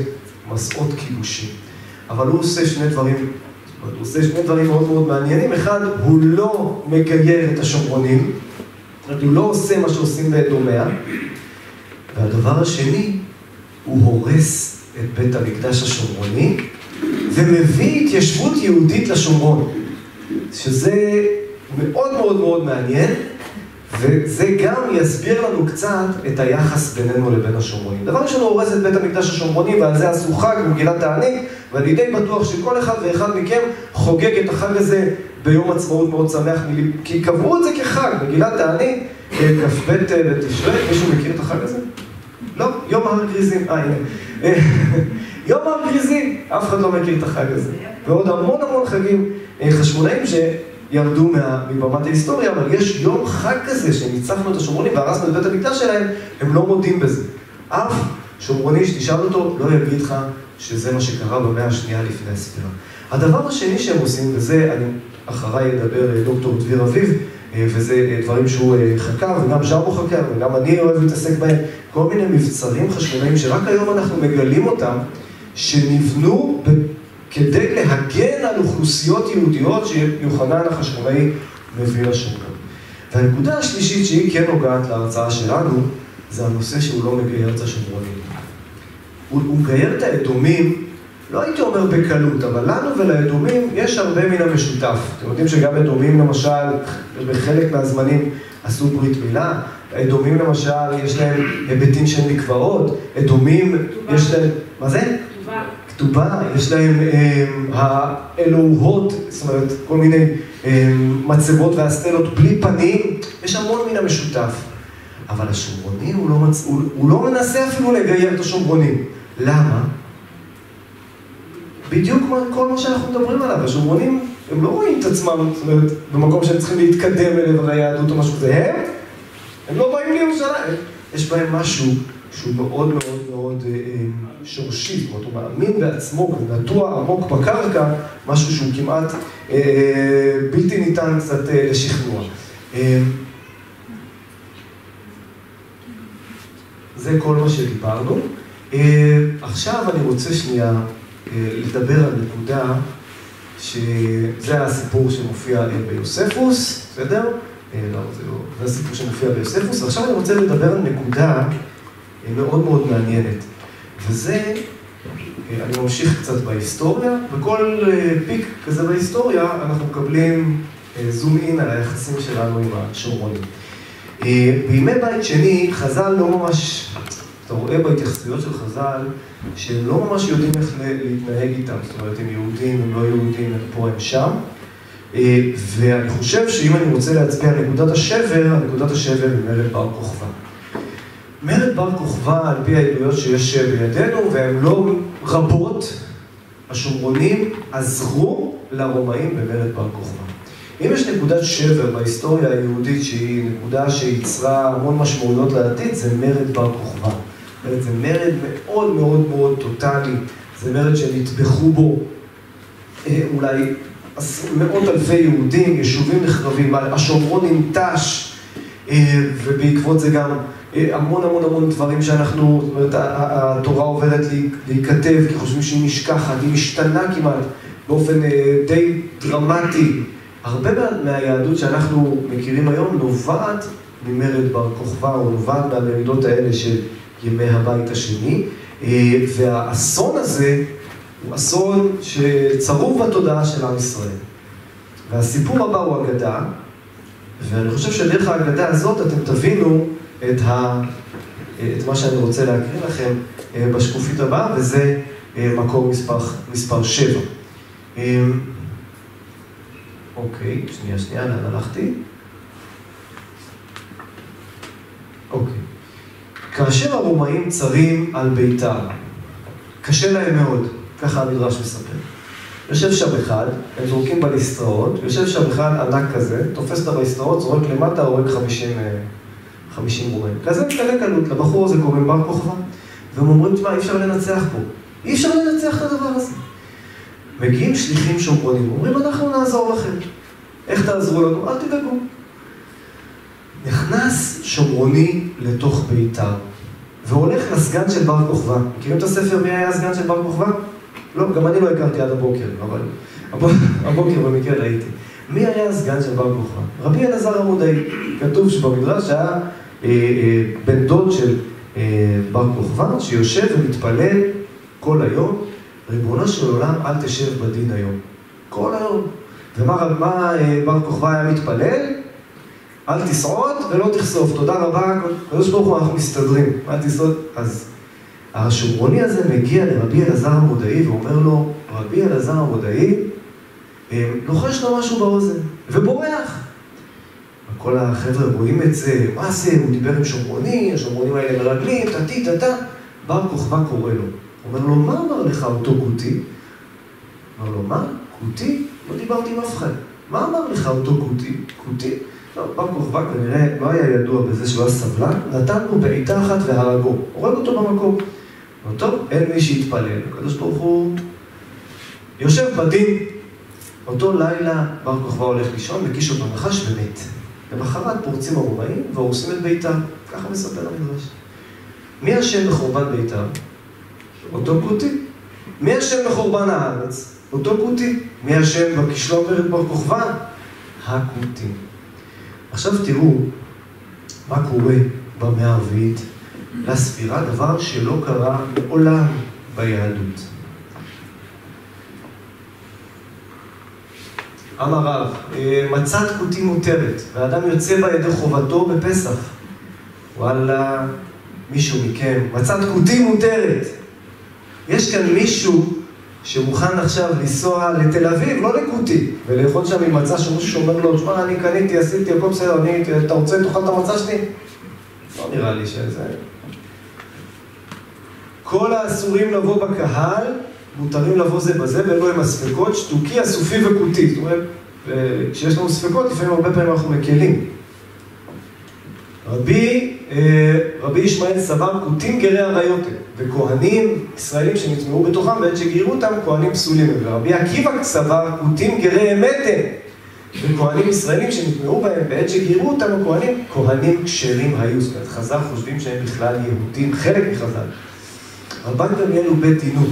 מסעות כיבושים. אבל הוא עושה שני דברים, הוא עושה שני דברים מאוד מאוד מעניינים. אחד, הוא לא מגייר את השומרונים, הוא לא עושה מה שעושים באדומיה. והדבר השני, הוא הורס את בית המקדש השומרוני, ומביא התיישבות יהודית לשומרון, שזה מאוד מאוד מאוד מעניין, וזה גם יסביר לנו קצת את היחס בינינו לבין השומרונים. דבר ראשון, הוא הורס את בית המקדש השומרוני, ועל זה עשו חג במגילת תענית, ואני די בטוח שכל אחד ואחד מכם חוגג את החג הזה ביום עצמאות מאוד שמח, כי קבעו את זה כחג, מגילת תענית, כ"ב בתשרי. מישהו מכיר את החג הזה? לא, יום הר גריזים, אה הנה. יום הר גריזים, אף אחד לא מכיר את החג הזה. ועוד המון המון חגים חשמונאים שירדו מבמת ההיסטוריה, אבל יש יום חג כזה שניצחנו את השומרונים והרסנו את בית המקדש שלהם, הם לא מודים בזה. אף שומרוני שתשאל אותו לא יגיד לך שזה מה שקרה במאה השנייה לפני הספירה. הדבר השני שהם עושים, וזה אני אחריי אדבר דוקטור דביר אביב, וזה דברים שהוא חקר, וגם ז'רבו חקר, וגם אני אוהב להתעסק בהם, כל מיני מבצרים חשמונאים שרק היום אנחנו מגלים אותם, שנבנו ב... כדי להגן על אוכלוסיות יהודיות שיוחנן החשמונאי מביא לשומרון. והנקודה השלישית שהיא כן נוגעת להרצאה שלנו, זה הנושא שהוא לא מגייר את השומרונים. הוא, הוא מגייר את האדומים, לא הייתי אומר בקלות, אבל לנו ולאדומים יש הרבה מן המשותף. אתם יודעים שגם אדומים למשל, בחלק מהזמנים עשו ברית מילה, אדומים למשל יש להם היבטים של מקוואות, אדומים יש להם, מה זה? כתובה. כתובה, יש להם אה, האלוהות, זאת אומרת, כל מיני אה, מצבות והסטלות בלי פנים, יש המון מן המשותף. אבל השומרונים, הוא לא, מצ... הוא, הוא לא מנסה אפילו לגייר את השומרונים. למה? בדיוק כל מה שאנחנו מדברים עליו. השומרונים, הם לא רואים את עצמם, זאת אומרת, במקום שהם צריכים להתקדם אליו ליהדות או משהו. זה הם? הם לא באים לירושלים. יש בהם משהו שהוא מאוד מאוד מאוד אה, שורשי, זאת אומרת, הוא מאמין בעצמו, הוא נטוע עמוק בקרקע, משהו שהוא כמעט אה, בלתי ניתן קצת אה, לשכנוע. אה, זה כל מה שדיברנו. Uh, עכשיו אני רוצה שנייה uh, לדבר על נקודה שזה הסיפור שמופיע uh, ביוספוס, בסדר? Uh, לא, זה לא, זה הסיפור שמופיע ביוספוס. עכשיו אני רוצה לדבר על נקודה uh, מאוד מאוד מעניינת. וזה, uh, אני ממשיך קצת בהיסטוריה, וכל uh, פיק כזה בהיסטוריה אנחנו מקבלים זום uh, אין על היחסים שלנו עם השומרונים. Uh, בימי בית שני, חז"ל לא ממש... אתה רואה בהתייחסויות של חז"ל שהם לא ממש יודעים איך להתנהג איתם, זאת אומרת, הם יהודים, הם לא יהודים, הם פה, הם שם. ואני חושב שאם אני רוצה להצביע על נקודת השבר, נקודת השבר היא מרד בר כוכבא. מרד בר כוכבא, על פי העדויות שיש בידינו, והן לא רבות, השומרונים עזרו לרומאים במרד בר כוכבא. אם יש נקודת שבר בהיסטוריה היהודית שהיא נקודה שיצרה המון משמעויות לעתיד, זה מרד בר כוכבא. זה מרד מאוד מאוד מאוד טוטלי, זה מרד שנטבחו בו אולי מאות אלפי יהודים, יישובים נחרבים, השומרון ננטש, ובעקבות זה גם המון המון המון דברים שאנחנו, זאת אומרת, התורה עוברת להיכתב, כי חושבים שהיא נשכחת, היא משתנה כמעט באופן די דרמטי. הרבה מהיהדות שאנחנו מכירים היום נובעת ממרד בר כוכבא, או נובעת מהמרידות האלה של ימי הבית השני, והאסון הזה הוא אסון שצרוב בתודעה של עם ישראל. והסיפור הבא הוא אגדה, ואני חושב שדרך האגדה הזאת אתם תבינו את, ה... את מה שאני רוצה להקריא לכם בשקופית הבאה, וזה מקור מספר, מספר שבע. אוקיי, שנייה, שנייה, לאן הלכתי? אוקיי. כאשר הרומאים צרים על ביתר, קשה להם מאוד, ככה המדרש מספר. יושב שם אחד, הם זורקים בליסטראות, יושב שם אחד ענק כזה, תופס את הבליסטראות, זורק למטה, הורג חמישים רומאים. כזה מתקלה קלות, לבחור הזה קוראים בר כוכבא, והם אומרים, תשמע, אי אפשר לנצח פה. אי אפשר לנצח את הדבר הזה. מגיעים שליחים שומרונים, אומרים, אנחנו נעזור לכם. איך תעזרו לנו? אל תדאגו. נכנס שומרוני לתוך ביתר, והולך לסגן של בר כוכבא. מכירים את הספר מי היה הסגן של בר כוכבא? לא, גם אני לא הכרתי עד הבוקר, אבל הבוקר במקרה ראיתי. מי היה הסגן של בר כוכבא? רבי אלעזר המודעי. כתוב שבמדרש היה אה, אה, בן דוד של אה, בר כוכבא, שיושב ומתפלל כל היום, ריבונו של עולם, אל תשב בדין היום. כל היום. ומה מה, אה, בר כוכבא היה מתפלל? אל תסעוד ולא תחשוף. תודה רבה, קדוש ברוך הוא, אנחנו מסתדרים. אל תסעוד. אז השומרוני הזה מגיע לרבי אלעזר המודעי ואומר לו, רבי אלעזר המודעי, לוחש לו משהו באוזן, ובורח. כל החבר'ה רואים את זה, מה זה? הוא דיבר עם שומרוני, השומרונים האלה מרגלים, תתי, תתה. בר כוכבא קורא לו. הוא אומר לו, מה אמר לך אותו כותי? אומר לו, מה? כותי? לא דיברתי עם אף אחד. מה אמר לך אותו כותי? כותי? לא, בר כוכבא כנראה לא היה ידוע בזה שהוא היה סבלן, נתן לו בעיטה אחת והרגו. הורג אותו במקום. טוב, אין מי שיתפלל. הקדוש ברוך הוא יושב בדין. אותו לילה בר כוכבא הולך לישון, מקיש אותו נחש ומת. למחרת פורצים הרומאים והורסים את ביתם. ככה מספר המדרש. מי אשם בחורבן ביתם? אותו כותי. מי אשם בחורבן הארץ? אותו כותי. מי אשם בכישלון מרד בר כוכבא? הכותי. עכשיו תראו מה קורה במאה הרביעית לספירה, דבר שלא קרה מעולם ביהדות. אמר רב, מצת כותי מותרת, והאדם יוצא בה ידי חובתו בפסח. וואלה, מישהו מכם, מצת כותי מותרת. יש כאן מישהו שמוכן עכשיו לנסוע לתל אביב, לא לכותי, ולאכול שם עם מצה שמישהו שאומר לו, תשמע, אני קניתי, עשיתי, הכל בסדר, אני, אתה רוצה, תאכל את המצה שלי? לא נראה לי שזה... כל האסורים לבוא בקהל, מותרים לבוא זה בזה, ולא עם הספקות, שתוקי, אסופי וכותי. זאת אומרת, כשיש לנו ספקות, לפעמים הרבה פעמים אנחנו מקלים. רבי, רבי ישמעאל סבר כותים גרי עריות, וכהנים ישראלים שנטמעו בתוכם, בעת שגירו אותם, כהנים פסולים. ורבי עקיבא סבר כותים גרי אמת, וכהנים ישראלים שנטמעו בהם, בעת שגירו אותם, כהנים, כהנים כשרים היו. זאת אומרת, חז"ל חושבים שהם בכלל יהודים, חלק מחז"ל. רבן גמליאל הוא בית דינו.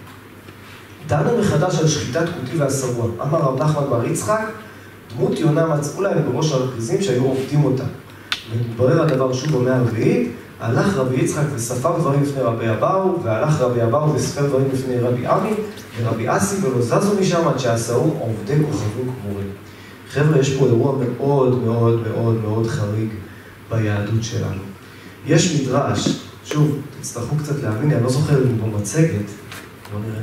דנו מחדש על שחיטת כותי והשרוע. אמר רב נחמן בר יצחק, דמות יונה מצאו להם בראש הרכיזים שהיו עובדים אותה. ומתברר הדבר שוב במאה הרביעית, הלך רבי יצחק וספר דברים לפני רבי אבאו, והלך רבי אבאו וספר דברים לפני רבי עמי ורבי אסי, ולא זזו משם עד שעשאו עובדי כוכבים כמורים. חבר'ה, יש פה אירוע מאוד מאוד מאוד מאוד חריג ביהדות שלנו. יש מדרש, שוב, תצטרכו קצת להבין, אני לא זוכר אם הוא במצגת, לא נראה.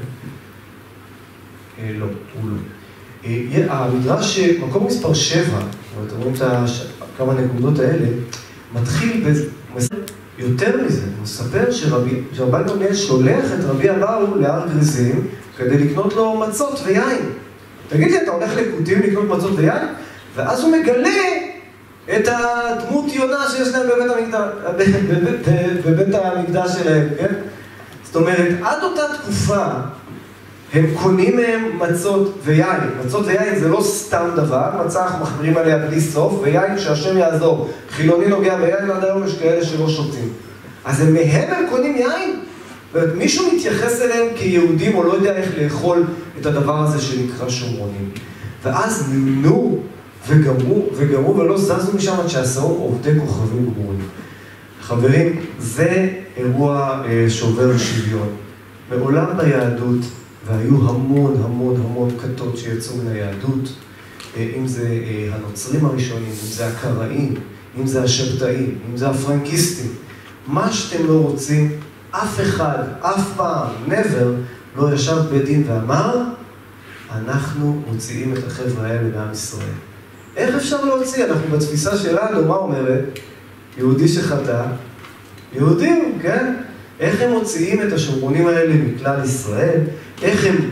אה, לא, הוא לא. אה, המדרש, מקום מספר שבע, אתם רואים את כמה נקודות האלה, מתחיל במספר יותר מזה, הוא מספר שרבי גמליאל שולח את רבי אבאו להר גריזים כדי לקנות לו מצות ויין. תגיד לי, אתה הולך לכותים לקנות מצות ויין? ואז הוא מגלה את הדמות יונה שיש להם בבית המקדש, בבית המקדש שלהם, כן? זאת אומרת, עד אותה תקופה הם קונים מהם מצות ויין. מצות ויין זה לא סתם דבר, מצה אנחנו מחברים עליה בלי סוף, ויין שהשם יעזור. חילוני נוגע ביין, עד היום יש כאלה שלא שותים. אז הם מהם הם קונים יין? ומישהו מתייחס אליהם כיהודים או לא יודע איך לאכול את הדבר הזה שנקרא שומרונים. ואז נמנו וגמרו, וגמרו ולא זזו משם עד שעשו עובדי כוכבים גמורים. חברים, זה אירוע אה, שובר שוויון. מעולם ביהדות, והיו המון המון המון כתות שיצאו מן היהדות, אה, אם זה אה, הנוצרים הראשונים, אם זה הקראים, אם זה השבתאים, אם זה הפרנקיסטים. מה שאתם לא רוצים, אף אחד, אף פעם, never, לא ישב בית דין ואמר, אנחנו מוציאים את החבר'ה האלה מעם ישראל. איך אפשר להוציא? אנחנו בתפיסה שלנו, מה אומרת? יהודי שחטא, יהודים, כן? איך הם מוציאים את השומרונים האלה מכלל ישראל? איך הם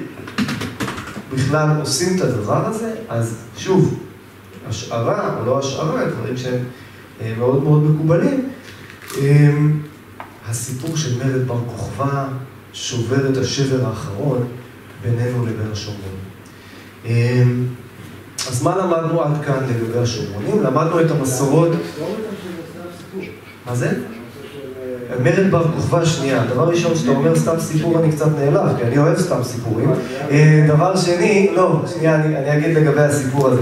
בכלל עושים את הדבר הזה? אז שוב, השערה או לא השערה, דברים שהם מאוד מאוד מקובלים, הסיפור של מרד בר כוכבא שובר את השבר האחרון בינינו לבין השומרונים. אז מה למדנו עד כאן לגבי השומרונים? למדנו את המסורות... מה זה? מרד בר כוכבא שנייה. דבר ראשון, שאתה אומר סתם סיפור, אני קצת נעלב, כי אני אוהב סתם סיפורים. דבר שני, לא, שנייה, אני, אני אגיד לגבי הסיפור הזה.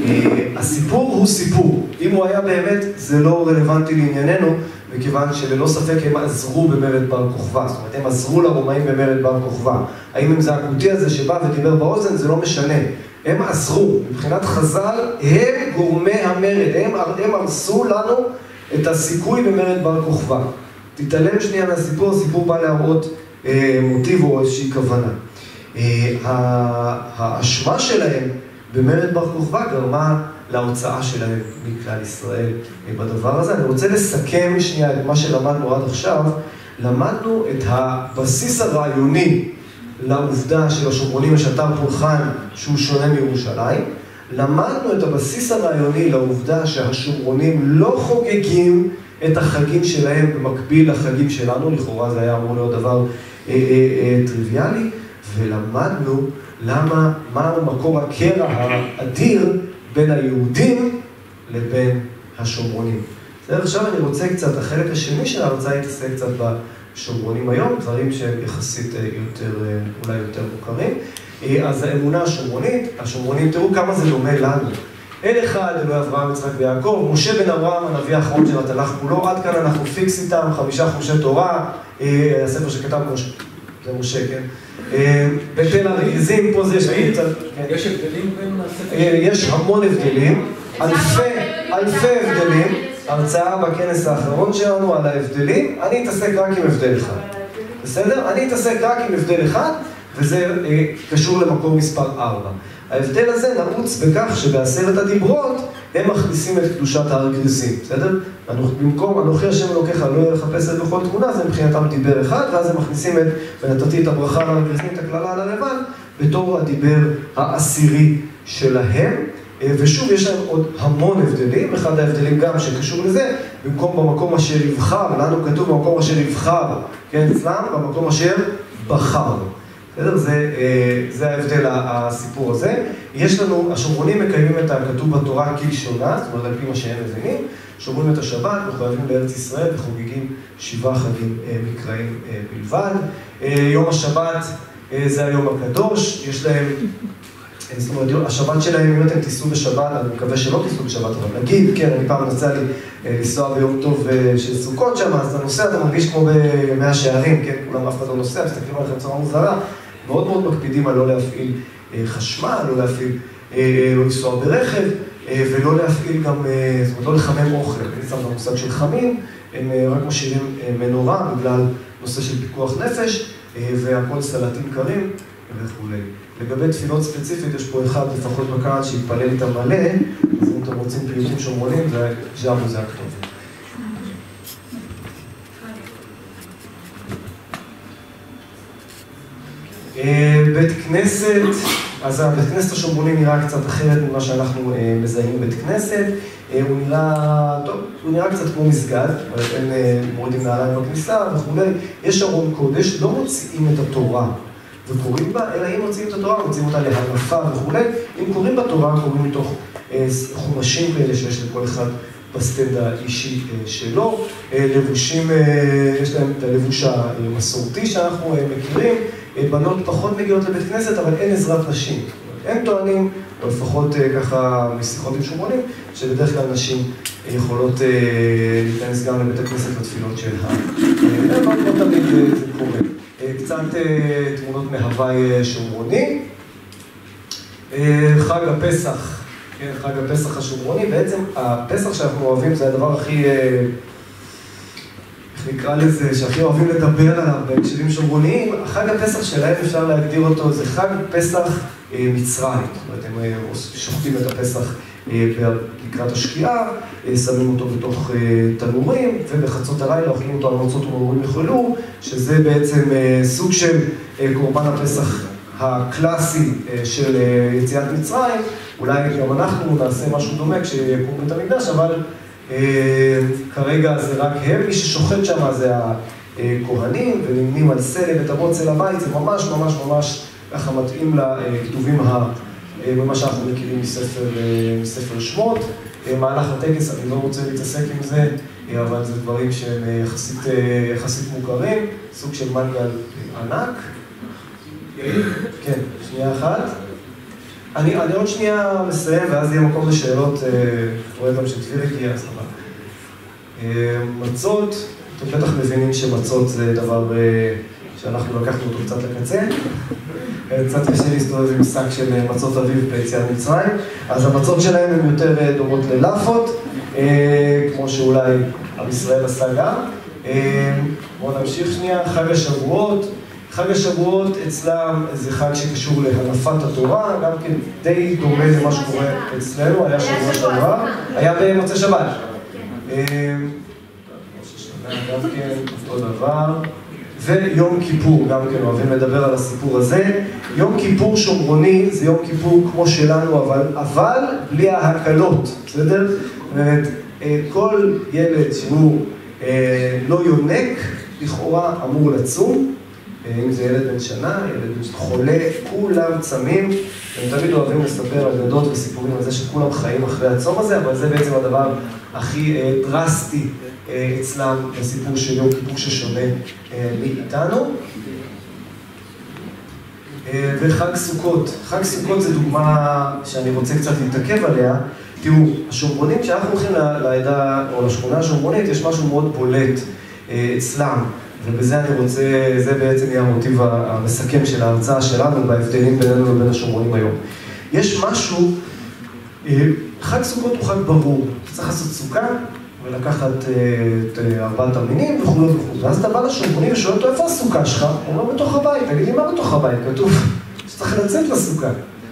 הסיפור הוא סיפור. אם הוא היה באמת, זה לא רלוונטי לענייננו, מכיוון שללא ספק הם עזרו במרד בר כוכבא. זאת אומרת, הם עזרו לרומאים במרד בר כוכבא. האם הם זה הכותי הזה שבא ודיבר באוזן, זה לא משנה. הם עזרו. מבחינת חז"ל, הם גורמי המרד. הם, הם הרסו לנו את הסיכוי במרד בר כוכבא. תתעלם שנייה מהסיפור, הסיפור בא להראות אה, מוטיב או איזושהי כוונה. אה, האשמה שלהם במרד בר כוכבא גרמה להוצאה שלהם מכלל ישראל בדבר הזה. אני רוצה לסכם שנייה את מה שלמדנו עד עכשיו. למדנו את הבסיס הרעיוני לעובדה של השומרונים יש אתר פולחן שהוא שונה מירושלים. למדנו את הבסיס הרעיוני לעובדה שהשומרונים לא חוגגים את החגים שלהם במקביל לחגים שלנו. לכאורה זה היה אמור להיות דבר אה, אה, אה, טריוויאלי. ולמדנו למה, מה מקור הקרע האדיר בין היהודים לבין השומרונים. עכשיו אני רוצה קצת, החלק השני של ההרצאה יתעסק קצת בשומרונים היום, דברים שהם יחסית יותר, אולי יותר מוכרים. אז האמונה השומרונית, השומרונים, תראו כמה זה דומה לנו. אל אחד, אלוהי אברהם, יצחק ויעקב, משה בן אברהם, הנביא האחרון של התנ"ך כולו, עד כאן אנחנו פיקס איתם, חמישה חומשי תורה, הספר שכתב משה, זה משה, כן? בתל הריגזים, פה זה יש קצת... יש הבדלים בין הספר? יש המון הבדלים, אלפי הבדלים, הרצאה בכנס האחרון שלנו על ההבדלים, אני אתעסק רק עם הבדל אחד. בסדר? אני אתעסק רק עם הבדל אחד, וזה קשור למקור מספר ארבע. ההבדל הזה נעוץ בכך שבעשרת הדיברות הם מכניסים את קדושת ההר גריזים, בסדר? במקום אנוכי השם אלוקיך לא יהיה לחפש את בכל תמונה, זה מבחינתם דיבר אחד, ואז הם מכניסים את ונתתי את הברכה על הגריזים, את הכללה על הלבן, בתור הדיבר העשירי שלהם. ושוב, יש להם עוד המון הבדלים, אחד ההבדלים גם שקשור לזה, במקום במקום אשר יבחר, לנו כתוב במקום אשר יבחר, כן, אצלם, במקום אשר בחר. בסדר? זה, זה ההבדל, הסיפור הזה. יש לנו, השומרונים מקיימים את הכתוב בתורה כלשונה, זאת אומרת, על פי מה שהם מבינים, שומרים את השבת, מחויבים לארץ ישראל וחוגגים שבעה חגים מקראיים בלבד. יום השבת זה היום הקדוש, יש להם, זאת אומרת, השבת שלהם, אם אתם תיסעו בשבת, אני מקווה שלא תיסעו בשבת, אבל נגיד, כן, אני פעם נצא לי לנסוע ביום טוב של סוכות שם, אז הנושא אתה מרגיש כמו במאה השערים, כן, כולם אף אחד לא נוסע, מסתכלים עליכם בצורה מוזרה, מאוד מאוד מקפידים על לא להפעיל חשמל, לא להפעיל, לא לנסוע ברכב, ולא להפעיל גם, זאת אומרת, לא לחמם אוכל, אני שם במושג של חמים, הם רק משאירים מנורה בגלל נושא של פיקוח נפש, והכל סלטים קרים וכו'. לגבי תפילות ספציפית, יש פה אחד לפחות בקהל שהתפלל איתם מלא, אז אם אתם רוצים פיוטים שומרונים, זה זה הכתוב. בית כנסת, אז הבית כנסת השומרוני נראה קצת אחרת ממה שאנחנו מזהים בית כנסת. הוא נראה, טוב, הוא נראה קצת כמו מסגד, אין מורידים נעליים בכניסה וכו'. יש ארון קודש, לא מוציאים את התורה וקוראים בה, אלא אם מוציאים את התורה, מוציאים אותה להנפה וכו'. אם קוראים בתורה, קוראים מתוך חומשים כאלה שיש לכל אחד בסטנד האישי שלו. לבושים, יש להם את הלבוש המסורתי שאנחנו מכירים. בנות פחות מגיעות לבית כנסת, אבל אין עזרת נשים. הם טוענים, או לפחות ככה משיחות עם שומרונים, שבדרך כלל נשים יכולות להיכנס גם לבית הכנסת לתפילות של ה... אבל לא תמיד זה קורה. קצת תמונות מהוואי שומרוני. חג הפסח, כן, חג הפסח השומרוני, בעצם הפסח שאנחנו אוהבים זה הדבר הכי... נקרא לזה, שהכי אוהבים לדבר עליו בהקשרים שומרוניים, חג הפסח שלהם אפשר להגדיר אותו, זה חג פסח מצרים. זאת אומרת, הם שוחטים את הפסח לקראת השקיעה, שמים אותו בתוך תנורים, ובחצות הלילה אוכלים אותו על מוצות ומרורים יחלו, שזה בעצם סוג של קורבן הפסח הקלאסי של יציאת מצרים. אולי גם אנחנו נעשה משהו דומה כשיקום בית המקדש, אבל כרגע זה רק הם, מי ששוחט שם זה הכהנים, ונמנים על סלע ותמות צל הבית, זה ממש ממש ממש ככה מתאים לכתובים ממה שאנחנו מכירים מספר, מספר שמות. במהלך הטקס, אני לא רוצה להתעסק עם זה, אבל זה דברים שהם יחסית, יחסית מוכרים, סוג של מנגל ענק. כן, שנייה אחת. אני, אני עוד שנייה מסיים, ואז יהיה מקום לשאלות, רואה גם שתביר הגיע, סבבה. מצות, אתם בטח מבינים שמצות זה דבר שאנחנו לקחנו אותו קצת לקצה. קצת קשה להסתובב עם שק של מצות אביב ביציאת מצרים, אז המצות שלהם הן יותר דומות ללאפות, כמו שאולי עם ישראל עשה גם. בואו נמשיך שנייה, חג השבועות. חג השבועות אצלם זה חג שקשור להנפת התורה, גם כן די דומה למה שקורה אצלנו, היה שבוע שעבר, היה במוצאי שבת. גם כן אותו דבר. ויום כיפור, גם כן אוהבים לדבר על הסיפור הזה. יום כיפור שומרוני זה יום כיפור כמו שלנו, אבל, אבל בלי ההקלות, בסדר? זאת אומרת, כל ילד שהוא לא יונק, לכאורה אמור לצום, אם זה ילד בן שנה, ילד חולה, כולם צמים, הם תמיד אוהבים לספר אגדות וסיפורים על זה שכולם חיים אחרי הצום הזה, אבל זה בעצם הדבר הכי דרסטי אצלם בסיפור של יום כיפור ששונה מאיתנו. וחג סוכות. חג סוכות זה דוגמה שאני רוצה קצת להתעכב עליה. תראו, השומרונים, כשאנחנו הולכים לעדה או לשכונה השומרונית, יש משהו מאוד בולט אצלם, ובזה אני רוצה, זה בעצם יהיה המוטיב המסכם של ההרצאה שלנו בהבדלים בינינו לבין השומרונים היום. יש משהו, חג סוכות הוא חג ברור, צריך לעשות סוכה, ולקחת את ארבעת המינים וכו' וכו'. ואז אתה בא לשומרונים ושואל אותו, איפה הסוכה שלך? הוא לא בתוך הבית, תגיד לי, מה בתוך הבית? כתוב שצריך לצאת לסוכה.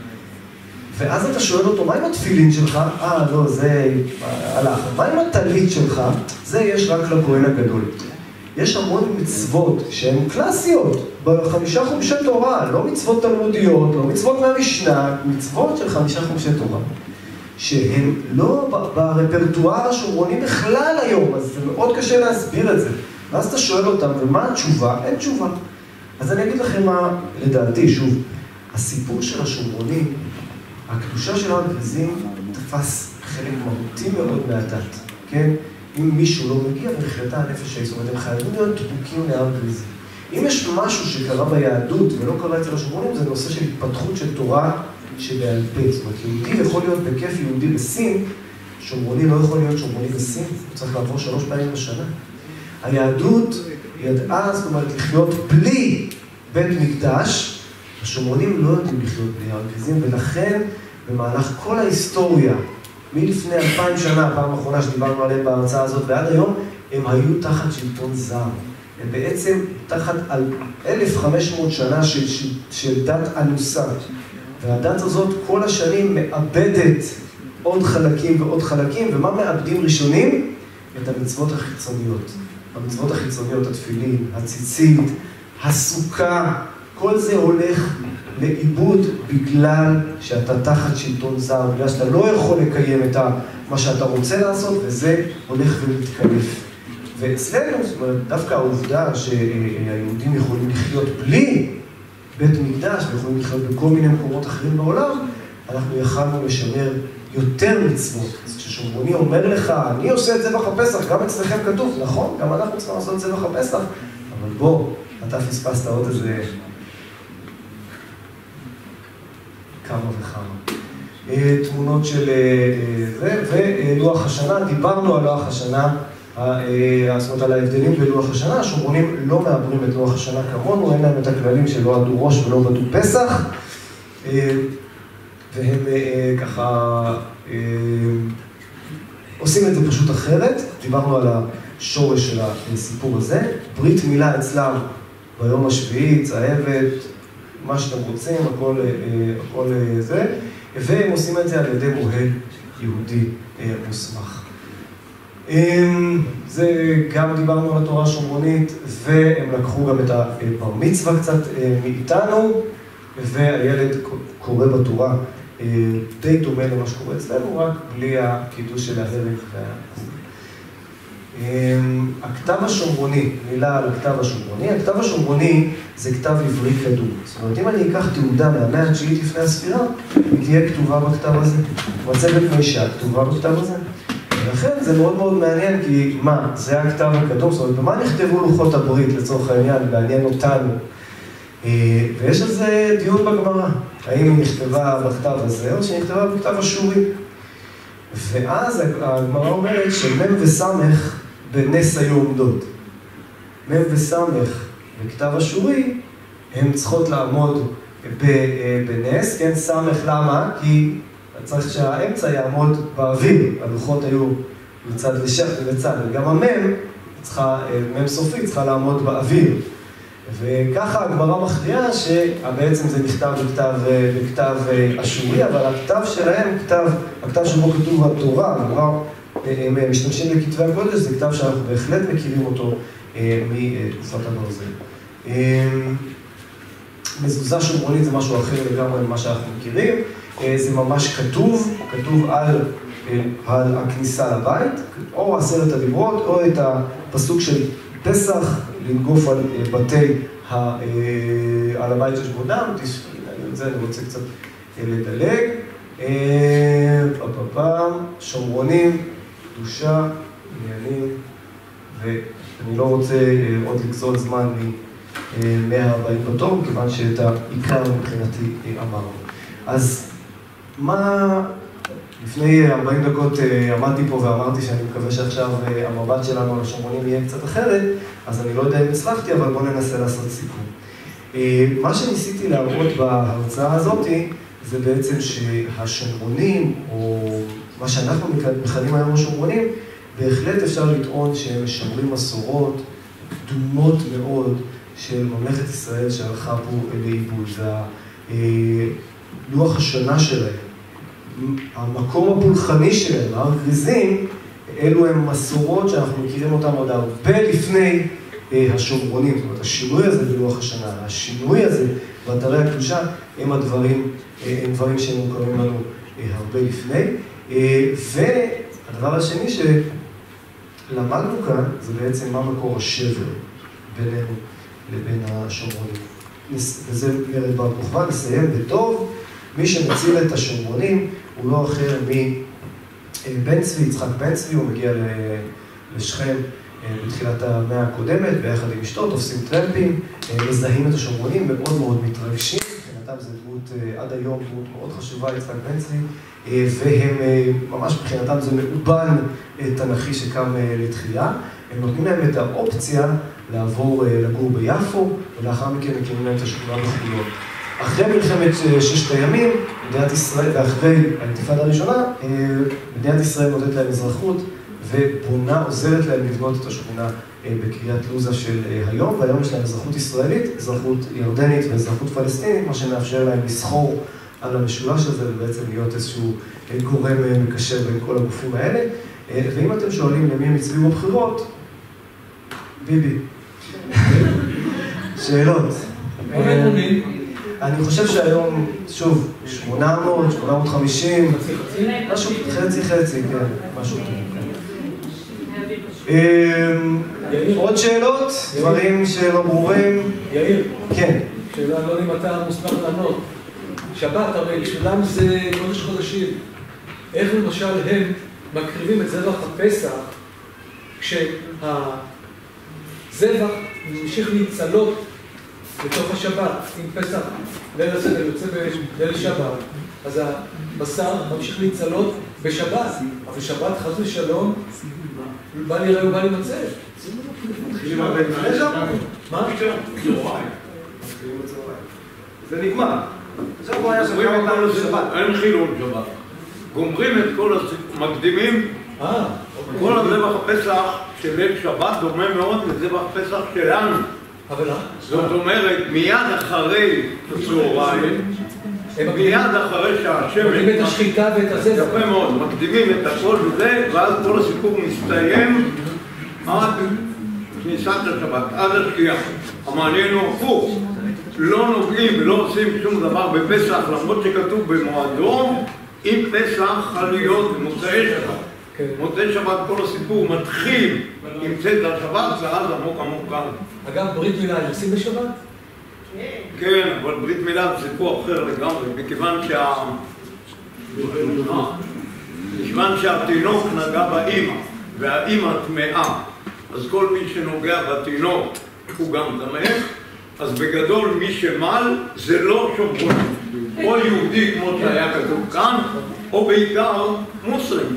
ואז אתה שואל אותו, מה עם התפילין שלך? אה, לא, זה הלך. מה עם הטלית שלך? זה יש רק לכהן הגדול. יש המון מצוות שהן קלאסיות, בחמישה חומשי תורה, לא מצוות תלמודיות, לא מצוות מהמשנה, מצוות של חמישה חומשי תורה. שהם לא ברפרטואר השומרוני בכלל היום, אז זה מאוד קשה להסביר את זה. ואז אתה שואל אותם, ומה התשובה? אין תשובה. אז אני אגיד לכם מה, לדעתי, שוב, הסיפור של השומרונים, הקדושה של הר גריזים תפס חלק מהותי מאוד מהדת, כן? אם מישהו לא מגיע ונחייתה הנפש האיסור, אתם חייבים להיות דבוקים להר גריזים. אם יש משהו שקרה ביהדות ולא קרה אצל השומרונים, זה נושא של התפתחות של תורה שבעל פה. זאת אומרת, יהודי יכול להיות בכיף יהודי בסין, שומרוני לא יכול להיות שומרוני בסין, הוא צריך לעבור שלוש פעמים בשנה. היהדות ידעה, זאת אומרת, לחיות בלי בית מקדש, השומרונים לא יודעים לחיות בלי הר גריזים, ולכן במהלך כל ההיסטוריה, מלפני אלפיים שנה, הפעם האחרונה שדיברנו עליהם בהרצאה הזאת, ועד היום, הם היו תחת שלטון זר. הם בעצם תחת אלף וחמש מאות שנה של, של, של דת אנוסה. והדת הזאת כל השנים מאבדת עוד חלקים ועוד חלקים, ומה מאבדים ראשונים? את המצוות החיצוניות. המצוות החיצוניות, התפילין, הציצית, הסוכה, כל זה הולך לאיבוד בגלל שאתה תחת שלטון זר, בגלל שאתה לא יכול לקיים את מה שאתה רוצה לעשות, וזה הולך ומתקלף. ואצלנו, זאת אומרת, דווקא העובדה שהיהודים יכולים לחיות בלי בית מקדש, ויכולים לחיות בכל מיני מקומות אחרים בעולם, אנחנו יכלנו לשמר יותר מצוות. אז כששומרוני אומר לך, אני עושה את זבח הפסח, גם אצלכם כתוב, נכון? גם אנחנו צריכים לעשות את זבח הפסח, אבל בוא, אתה פספסת עוד איזה כמה וכמה. תמונות של זה, ולוח השנה, דיברנו על לוח השנה, זאת אומרת על ההבדלים בלוח השנה, השומרונים לא מעברים את לוח השנה כמונו, אין להם את הכללים שלא עדו ראש ולא בדו פסח, והם ככה עושים את זה פשוט אחרת. דיברנו על השורש של הסיפור הזה, ברית מילה אצלם ביום השביעי, צהבת, מה שאתם רוצים, הכל, הכל זה, והם עושים את זה על ידי מוהל יהודי מוסמך. זה גם דיברנו על התורה השומרונית, והם לקחו גם את הבר מצווה קצת מאיתנו, והילד קורא בתורה די דומה למה שקורה אצלנו, רק בלי הקידוש של הערך. הכתב השומרוני, מילה על הכתב השומרוני, הכתב השומרוני זה כתב עברי קדום. זאת אומרת, אם אני אקח תעודה מהמאה התשיעית לפני הספירה, היא תהיה כתובה בכתב הזה. מצבת מישה כתובה בכתב הזה. ולכן זה מאוד מאוד מעניין, כי מה, זה הכתב הקדום, זאת אומרת, במה נכתבו לוחות הברית לצורך העניין, מעניין אותנו. ויש על זה דיון בגמרא, האם היא נכתבה בכתב הזה או שהיא נכתבה בכתב אשורי. ואז הגמרא אומרת שמם וסמך בנס היו עומדות. מם וסמך בכתב אשורי, הן צריכות לעמוד בנס, כן? סמך למה? כי צריך שהאמצע יעמוד באוויר, הלוחות היו מצד לצד, וגם המם, צריכה, מם סופי צריכה לעמוד באוויר. וככה הגמרא מכריעה שבעצם זה נכתב בכתב, בכתב אשורי, אבל הכתב שלהם, כתב, הכתב שבו כתוב התורה, הגמרא הם משתמשים בכתבי הקודש, זה כתב שאנחנו בהחלט מכירים אותו מתקופת הברזל. מזוזה שומרונית זה משהו אחר לגמרי ממה שאנחנו מכירים, זה ממש כתוב, כתוב על, על הכניסה לבית, או עשרת הדיברות, או את הפסוק של פסח, לנגוף על בתי, על הבית שיש בו דם, את זה אני רוצה קצת לדלג. פעם, שומרונים, קדושה, עניינים, ואני לא רוצה עוד לגזול זמן מ-מאה וארבעים בתור, כיוון שאת העיקר מבחינתי אמרנו. אז מה... לפני ארבעים דקות עמדתי פה ואמרתי שאני מקווה שעכשיו המבט שלנו על השומרונים יהיה קצת אחרת, אז אני לא יודע אם הצלחתי, אבל בואו ננסה לעשות סיכום. מה שניסיתי להראות בהרצאה הזאת, זה בעצם שהשומרונים, או מה שאנחנו מכנים היום השומרונים, בהחלט אפשר לטעון שהם משמרים מסורות קדומות מאוד של ממלכת ישראל שהלכה פה לאיבוד, והלוח השנה שלהם. המקום הפולחני שלהם, הר גריזים, אלו הם מסורות שאנחנו מכירים אותם עוד הרבה לפני השומרונים. זאת אומרת, השינוי הזה בלוח השנה, השינוי הזה באתרי הקדושה, הם הדברים, הם דברים שהם מוכרים לנו הרבה לפני. והדבר השני שלמדנו כאן, זה בעצם מה מקור השבר בינינו לבין השומרונים. וזה מרד בר כוכבא, נסיים בטוב. מי שמציל את השומרונים הוא לא אחר מבן צבי, יצחק בן צבי, הוא מגיע לשכם בתחילת המאה הקודמת, ביחד עם אשתו, תופסים טרמפים, מזהים את השומרונים, מאוד מאוד מתרגשים, מבחינתם זה דמות, עד היום דמות מאוד חשובה, יצחק בן צבי, והם ממש מבחינתם זה מאובן תנכי שקם לתחייה, הם נותנים להם את האופציה לעבור לגור ביפו, ולאחר מכן מקימים להם את השכונה בחולון. אחרי מלחמת ששת הימים, מדינת ישראל, ואחרי האינתיפאדה הראשונה, מדינת ישראל נותנת להם אזרחות ובונה, עוזרת להם לבנות את השכונה בקריית לוזה של היום, והיום יש להם אזרחות ישראלית, אזרחות ירדנית ואזרחות פלסטינית, מה שמאפשר להם לסחור על המשולש הזה ובעצם להיות איזשהו גורם מקשר בין כל הגופים האלה. ואם אתם שואלים למי הם הצביעו בבחירות, ביבי. שאלות. אני חושב שהיום, שוב, שמונה מאות, שמונה מאות וחמישים, משהו חצי חצי, כן, משהו טוב. עוד שאלות? דברים שלא ברורים? יאיר. כן. שאלה, לא אם אתה מוסמך לענות. שבת, הרי בשבילם זה קודש חודשים. איך למשל הם מקריבים את זבח הפסח, כשהזבח ממשיך להצלות בתוך השבת, עם פסח, ליל הסדר יוצא בליל שבת, אז הבשר ממשיך להצלות בשבת, אבל שבת חס ושלום, בא נראה ובא נמצא. מה? זה נגמר. אין חילון שבת. גומרים את כל המקדימים, כל הזבח הפסח של ליל שבת דומה מאוד לזבח פסח שלנו. זאת אומרת, מיד אחרי הצהריים, מיד אחרי שהשמש... מקדימים את השחיטה ואת הזה. יפה מאוד, מקדימים את הכל וזה, ואז כל הסיפור מסתיים עד כניסת השבת, עד השקיעה. המעניין הוא הפוך, לא נוגעים ולא עושים שום דבר בפסח, למרות שכתוב במועדו, עם פסח חל להיות במוצאי שבת. מוצאי שבת כל הסיפור מתחיל עם צאת השבת, ואז עמוק עמוק כאן. אגב, ברית מילה יוצאים בשבת? כן, אבל ברית מילה זה סיפור אחר לגמרי, מכיוון שה... מכיוון שהתינוק נגע באמא, והאמא טמאה, אז כל מי שנוגע בתינוק הוא גם טמא, אז בגדול מי שמל זה לא שומרון, או יהודי כמו שהיה כתוב כאן, או בעיקר מוסלם.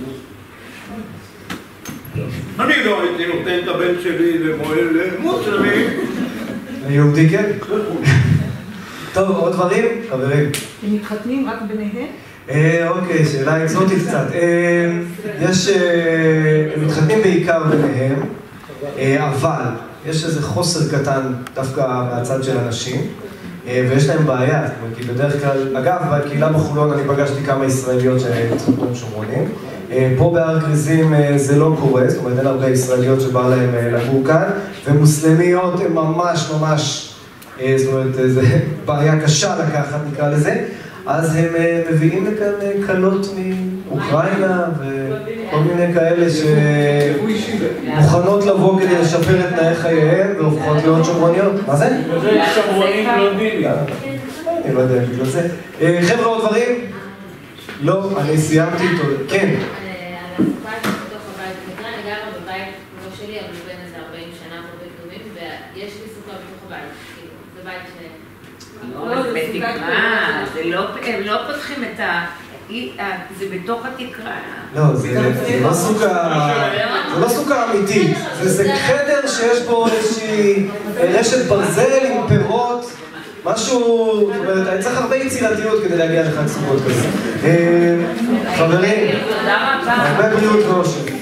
אני לא הייתי נותן את הבן שלי למועל מוסלמי. יהודי כן. טוב, עוד דברים? חברים. הם מתחתנים רק ביניהם? אוקיי, שאלה אקזוטית קצת. יש, הם מתחתנים בעיקר ביניהם, אבל יש איזה חוסר קטן דווקא מהצד של אנשים, ויש להם בעיה, כי בדרך כלל, אגב, בקהילה בחולון אני פגשתי כמה ישראליות שהתחתנו שומרונים. פה בהר גריזים זה לא קורה, זאת אומרת אין הרבה ישראליות שבא להם לגור כאן, ומוסלמיות הן ממש ממש, זאת אומרת, זו בעיה קשה לקחת, נקרא לזה. אז הם מביאים לכאן קלות מאוקראינה וכל מיני כאלה שמוכנות לבוא כדי לשפר את תנאי חייהם והופכות להיות שומרוניות. מה זה? זה שומרונים בלונדינים. אני לא יודע, בגלל זה. חבר'ה, עוד דברים? לא, אני סיימתי איתו. כן. על הסוכה בתוך הבית. אני גרה בבית לא שלי, אבל בין איזה ארבעים שנה פה בקדומים, ויש לי סוכה בתוך הבית. זה בית ש... בתקרה, הם לא פותחים את ה... זה בתוך התקרה. לא, זה לא סוכה, זה לא סוכה אמיתית, זה חדר שיש בו איזושהי רשת ברזל עם פירות, משהו, זאת אומרת, אני צריך הרבה יצירתיות כדי להגיע לחג סוכות כזה. חברים, הרבה בריאות ואושר.